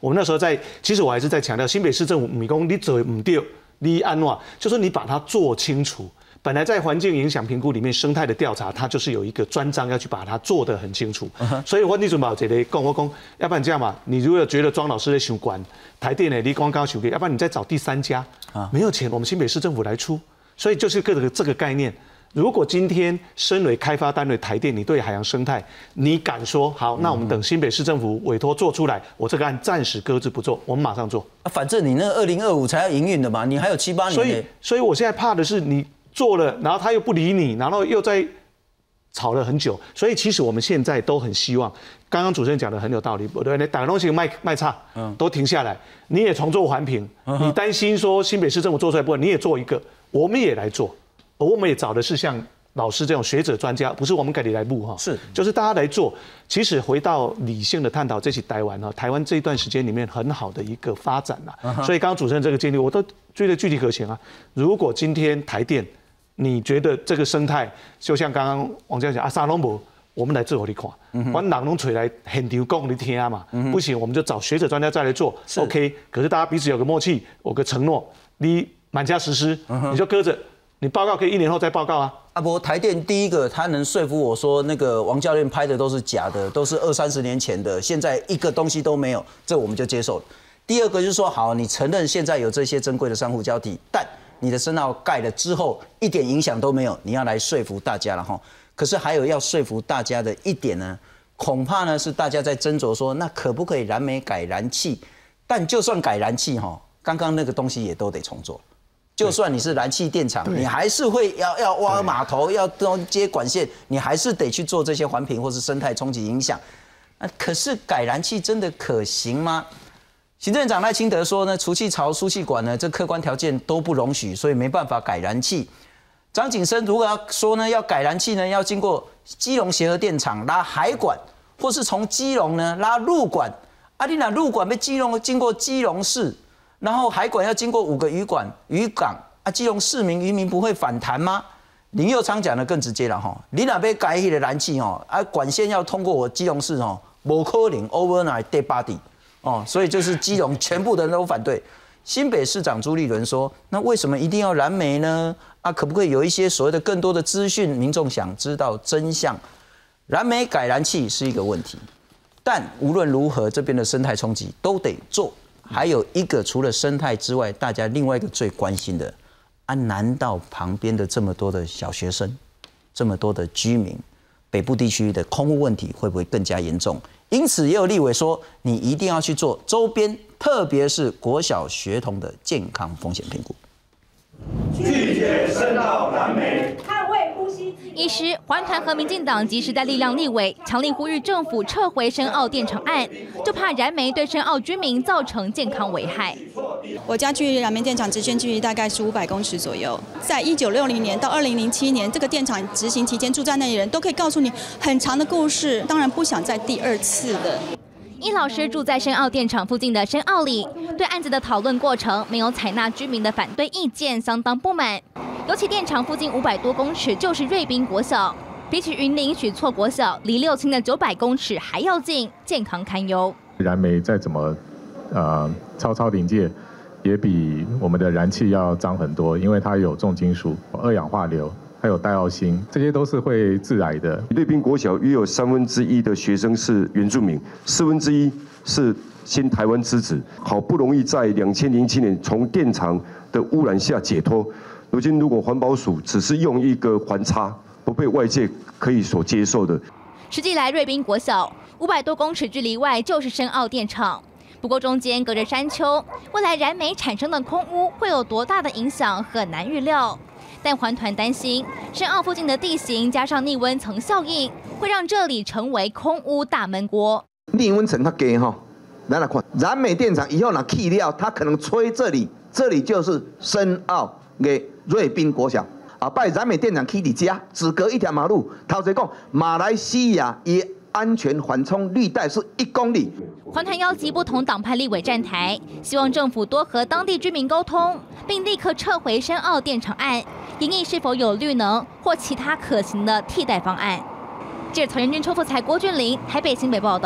我们那时候其实我还是在强调，新北市政府米公你做唔对，你安怎，就是你把它做清楚。本来在环境影响评估里面，生态的调查，它就是有一个专章要去把它做得很清楚。所以我你准备这类讲，我讲，要不然这样嘛，你如果觉得庄老师在想管台电的，你刚刚想给，要不然你再找第3家，没有钱，我们新北市政府来出。所以就是这个概念。如果今天身为开发单位台电，你对海洋生态，你敢说好，那我们等新北市政府委托做出来，我这个案暂时搁置不做，我们马上做。 反正你那2025才要营运的嘛，你还有7、8年。 所以我现在怕的是你做了，然后他又不理你，然后又在吵了很久。所以其实我们现在都很希望，刚刚主持人讲的很有道理，对，你打个东西卖差，都停下来，你也重做环评，你担心说新北市政府做出来不，你也做一个，我们也来做。我们也找的是像老师这种学者专家，不是我们自己来布哈， 是就是大家来做。其实回到理性的探讨，这起台湾哈，台湾这一段时间里面很好的一个发展啦。所以刚刚主持人这个建议，我都觉得具体可行啊。如果今天台电，你觉得这个生态，就像刚刚王教授讲啊，啥拢无，我们来做给你看，我人拢找来现场讲你听嘛，不行我们就找学者专家再来做 ，OK。可是大家彼此有个默契，有个承诺，你满加实施，你就搁着。你报告可以1年后再报告啊！ 不，台电第一个他能说服我说那个王教练拍的都是假的，都是20、30年前的，现在一个东西都没有，这我们就接受了。第二个就是说，好，你承认现在有这些珍贵的珊瑚礁体，但你的深澳盖了之后一点影响都没有，你要来说服大家了哈。可是还有要说服大家的一点呢，恐怕呢是大家在斟酌说，那可不可以燃煤改燃气？但就算改燃气哈，刚刚那个东西也都得重做。就算你是燃气电厂，你还是会要挖码头，要接管线，你还是得去做这些环评或是生态冲击影响。可是改燃气真的可行吗？行政院长赖清德说呢，除气槽、输气管呢，这客观条件都不容许，所以没办法改燃气。张景生如果要说呢，要改燃气呢，要经过基隆协和电厂拉海管，或是从基隆呢拉陆管。你那陆管被经过基隆市。然后海管要经过5个渔港基隆市民渔民不会反弹吗？林右昌讲的更直接了哈，你那边改的燃气管线要通过我基隆市不可能 overnight dead body 所以就是基隆全部的人都反对。新北市长朱立伦说，那为什么一定要燃煤呢？可不可以有一些所谓的更多的资讯，民众想知道真相？燃煤改燃气是一个问题，但无论如何，这边的生态冲击都得做。还有一个，除了生态之外，大家另外一个最关心的难道旁边的这么多的小学生，这么多的居民，北部地区的空污问题会不会更加严重？因此，也有立委说，你一定要去做周边，特别是国小学童的健康风险评估。 拒绝深澳燃煤， 捍卫呼吸。一时，环团和民进党及时代力量立委强力呼吁政府撤回深澳电厂案，就怕燃煤对深澳居民造成健康危害。 我家距离燃煤电厂直线距离大概是500公尺左右。在1960年到2007年这个电厂执行期间，住在那里的人都可以告诉你很长的故事，当然不想再第2次的。 殷老师住在深澳电厂附近的深澳里，对案子的讨论过程没有采纳居民的反对意见，相当不满。尤其电厂附近500多公尺就是瑞滨国小，比起云林许厝国小离六轻的900公尺还要近，健康堪忧。 燃煤再怎么超临界，也比我们的燃气要脏很多，因为它有重金属、2氧化硫。还有戴奥辛，这些都是会致癌的。 瑞滨国小约有1/3的学生是原住民，1/4是新台湾之子。好不容易在2007年从电厂的污染下解脱，如今如果环保署只是用一个环差，不被外界可以所接受的。 实际来瑞滨国小500多公尺距离外就是深澳电厂，不过中间隔着山丘，未来燃煤产生的空污会有多大的影响很难预料。但环团担心，深澳附近的地形加上逆温层效应，会让这里成为空污大闷锅。 逆温层它低哈，来看燃煤电厂以后呢气料，它可能吹这里，这里就是深澳的瑞滨国小。把燃煤电厂起伫家，只隔1条马路。头先讲马来西亚也安全缓冲绿带是1公里。 环团邀集不同党派立委站台，希望政府多和当地居民沟通，并立刻撤回深澳电厂案，研议是否有绿能或其他可行的替代方案。记者曹元君、邱富才、郭俊霖台北新北报道。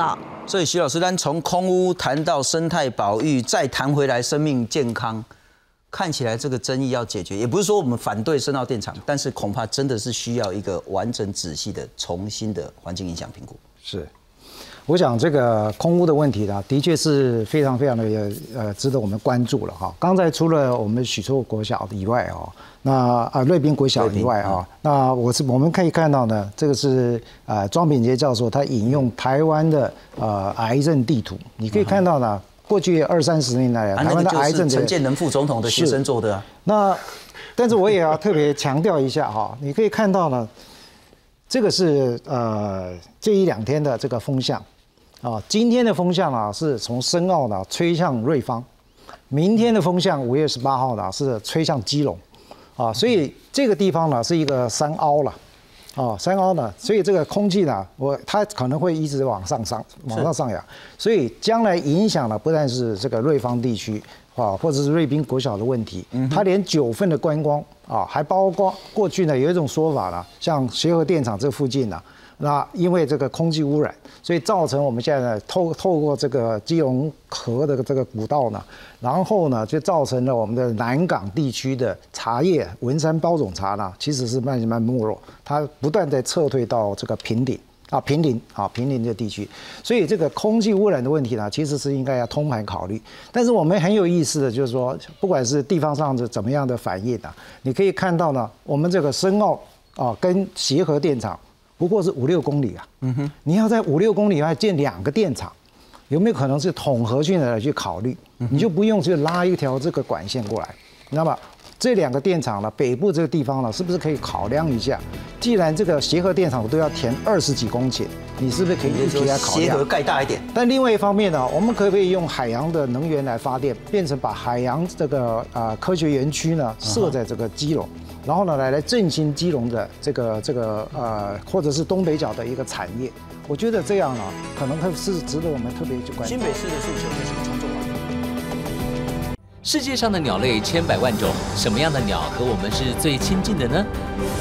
所以徐老师，咱从空污谈到生态保育，再谈回来生命健康，看起来这个争议要解决，也不是说我们反对深澳电厂，但是恐怕真的是需要一个完整仔细的重新的环境影响评估。 是。我想这个空污的问题呢，的确是非常非常的值得我们关注了哈。刚才除了我们许厝国小以外哦，那瑞滨国小以外啊，那我们可以看到呢，这个是庄秉杰教授他引用台湾的癌症地图，你可以看到呢，过去20-30年来台湾的癌症陈建仁副总统的学生做的啊。 那但是我也要特别强调一下哈，你可以看到呢，这个是这1-2天的这个风向。今天的风向啊是从深澳呢吹向瑞芳，明天的风向5月18号呢是吹向基隆，所以这个地方呢是一个山凹了，山凹呢，所以这个空气呢，它可能会一直往上扬，所以将来影响了不但是这个瑞芳地区或者是瑞滨国小的问题，它连9份的观光还包括过去呢有一种说法呢，像协和电厂这附近呢。那因为这个空气污染，所以造成我们现在透过这个基隆河的这个古道呢，然后呢就造成了我们的南港地区的茶叶文山包种茶呢，其实是慢慢没落，它不断在撤退到这个平林的地区，所以这个空气污染的问题呢，其实是应该要通盘考虑。但是我们很有意思的就是说，不管是地方上的怎么样的反应啊，你可以看到呢，我们这个深澳跟协和电厂。不过是5-6公里啊，你要在5-6公里外建2个电厂，有没有可能是统合性的来去考虑？你就不用去拉一条这个管线过来。那么这2个电厂呢，北部这个地方呢，是不是可以考量一下？既然这个协和电厂都要填20几公顷，你是不是可以一起来考量？ 协和盖大一点。 但另外一方面呢，我们可不可以用海洋的能源来发电，变成把海洋这个科学园区呢设在这个基隆？然后呢，来振兴基隆的这个或者是东北角的一个产业，我觉得这样啊，可能是值得我们特别去关注。 新北市的诉求就是重重环境。 世界上的鸟类千百万种，什么样的鸟和我们是最亲近的呢？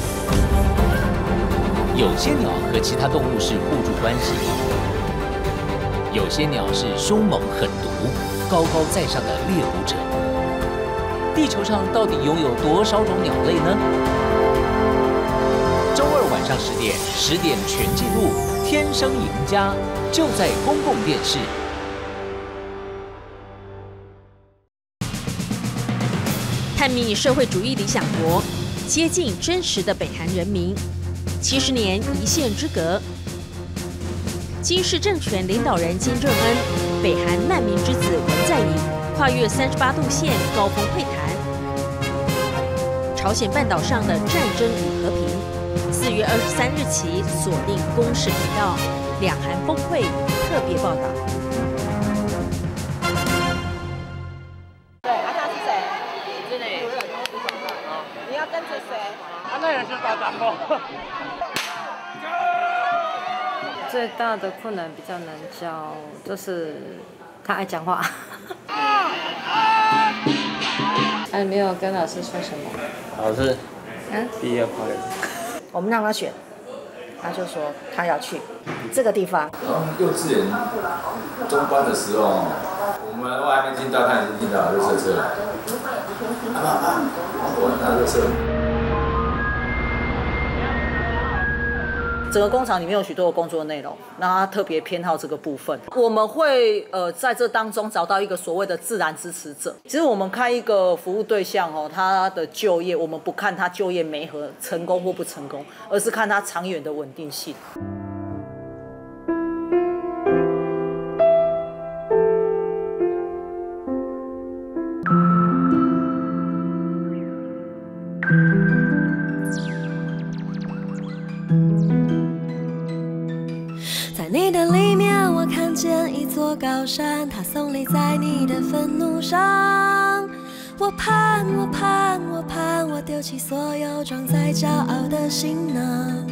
有些鸟和其他动物是互助关系，有些鸟是凶猛狠毒、高高在上的猎捕者。地球上到底拥有多少种鸟类呢？周2晚上10点，10点全纪录《天生赢家》就在公共电视。 探秘社会主义理想国，接近真实的北韩人民。70年一线之隔，金氏政权领导人金正恩、北韩难民之子文在寅跨越38度线高峰会谈。朝鲜半岛上的战争与和平，4月23日起锁定公视频道，两韩峰会特别报道。 对，他是谁？真的。你要跟着谁？那也是大长工。 最大的困难比较难教，就是他爱讲话。还没有跟老师说什么？ 老师，毕业快乐。 我们让他选，他就说他要去这个地方。 幼稚园中班的时候，我还没听到，他已经听到垃圾车了。我拿垃圾。 整个工厂里面有许多的工作内容，那他特别偏好这个部分。我们会在这当中找到一个所谓的自然支持者。其实我们看一个服务对象他的就业，我们不看他就业媒合成功或不成功，而是看他长远的稳定性。 在你的里面，我看见一座高山，它耸立在你的愤怒上。我盼，我盼，我盼，我丢弃所有装载骄傲的行囊。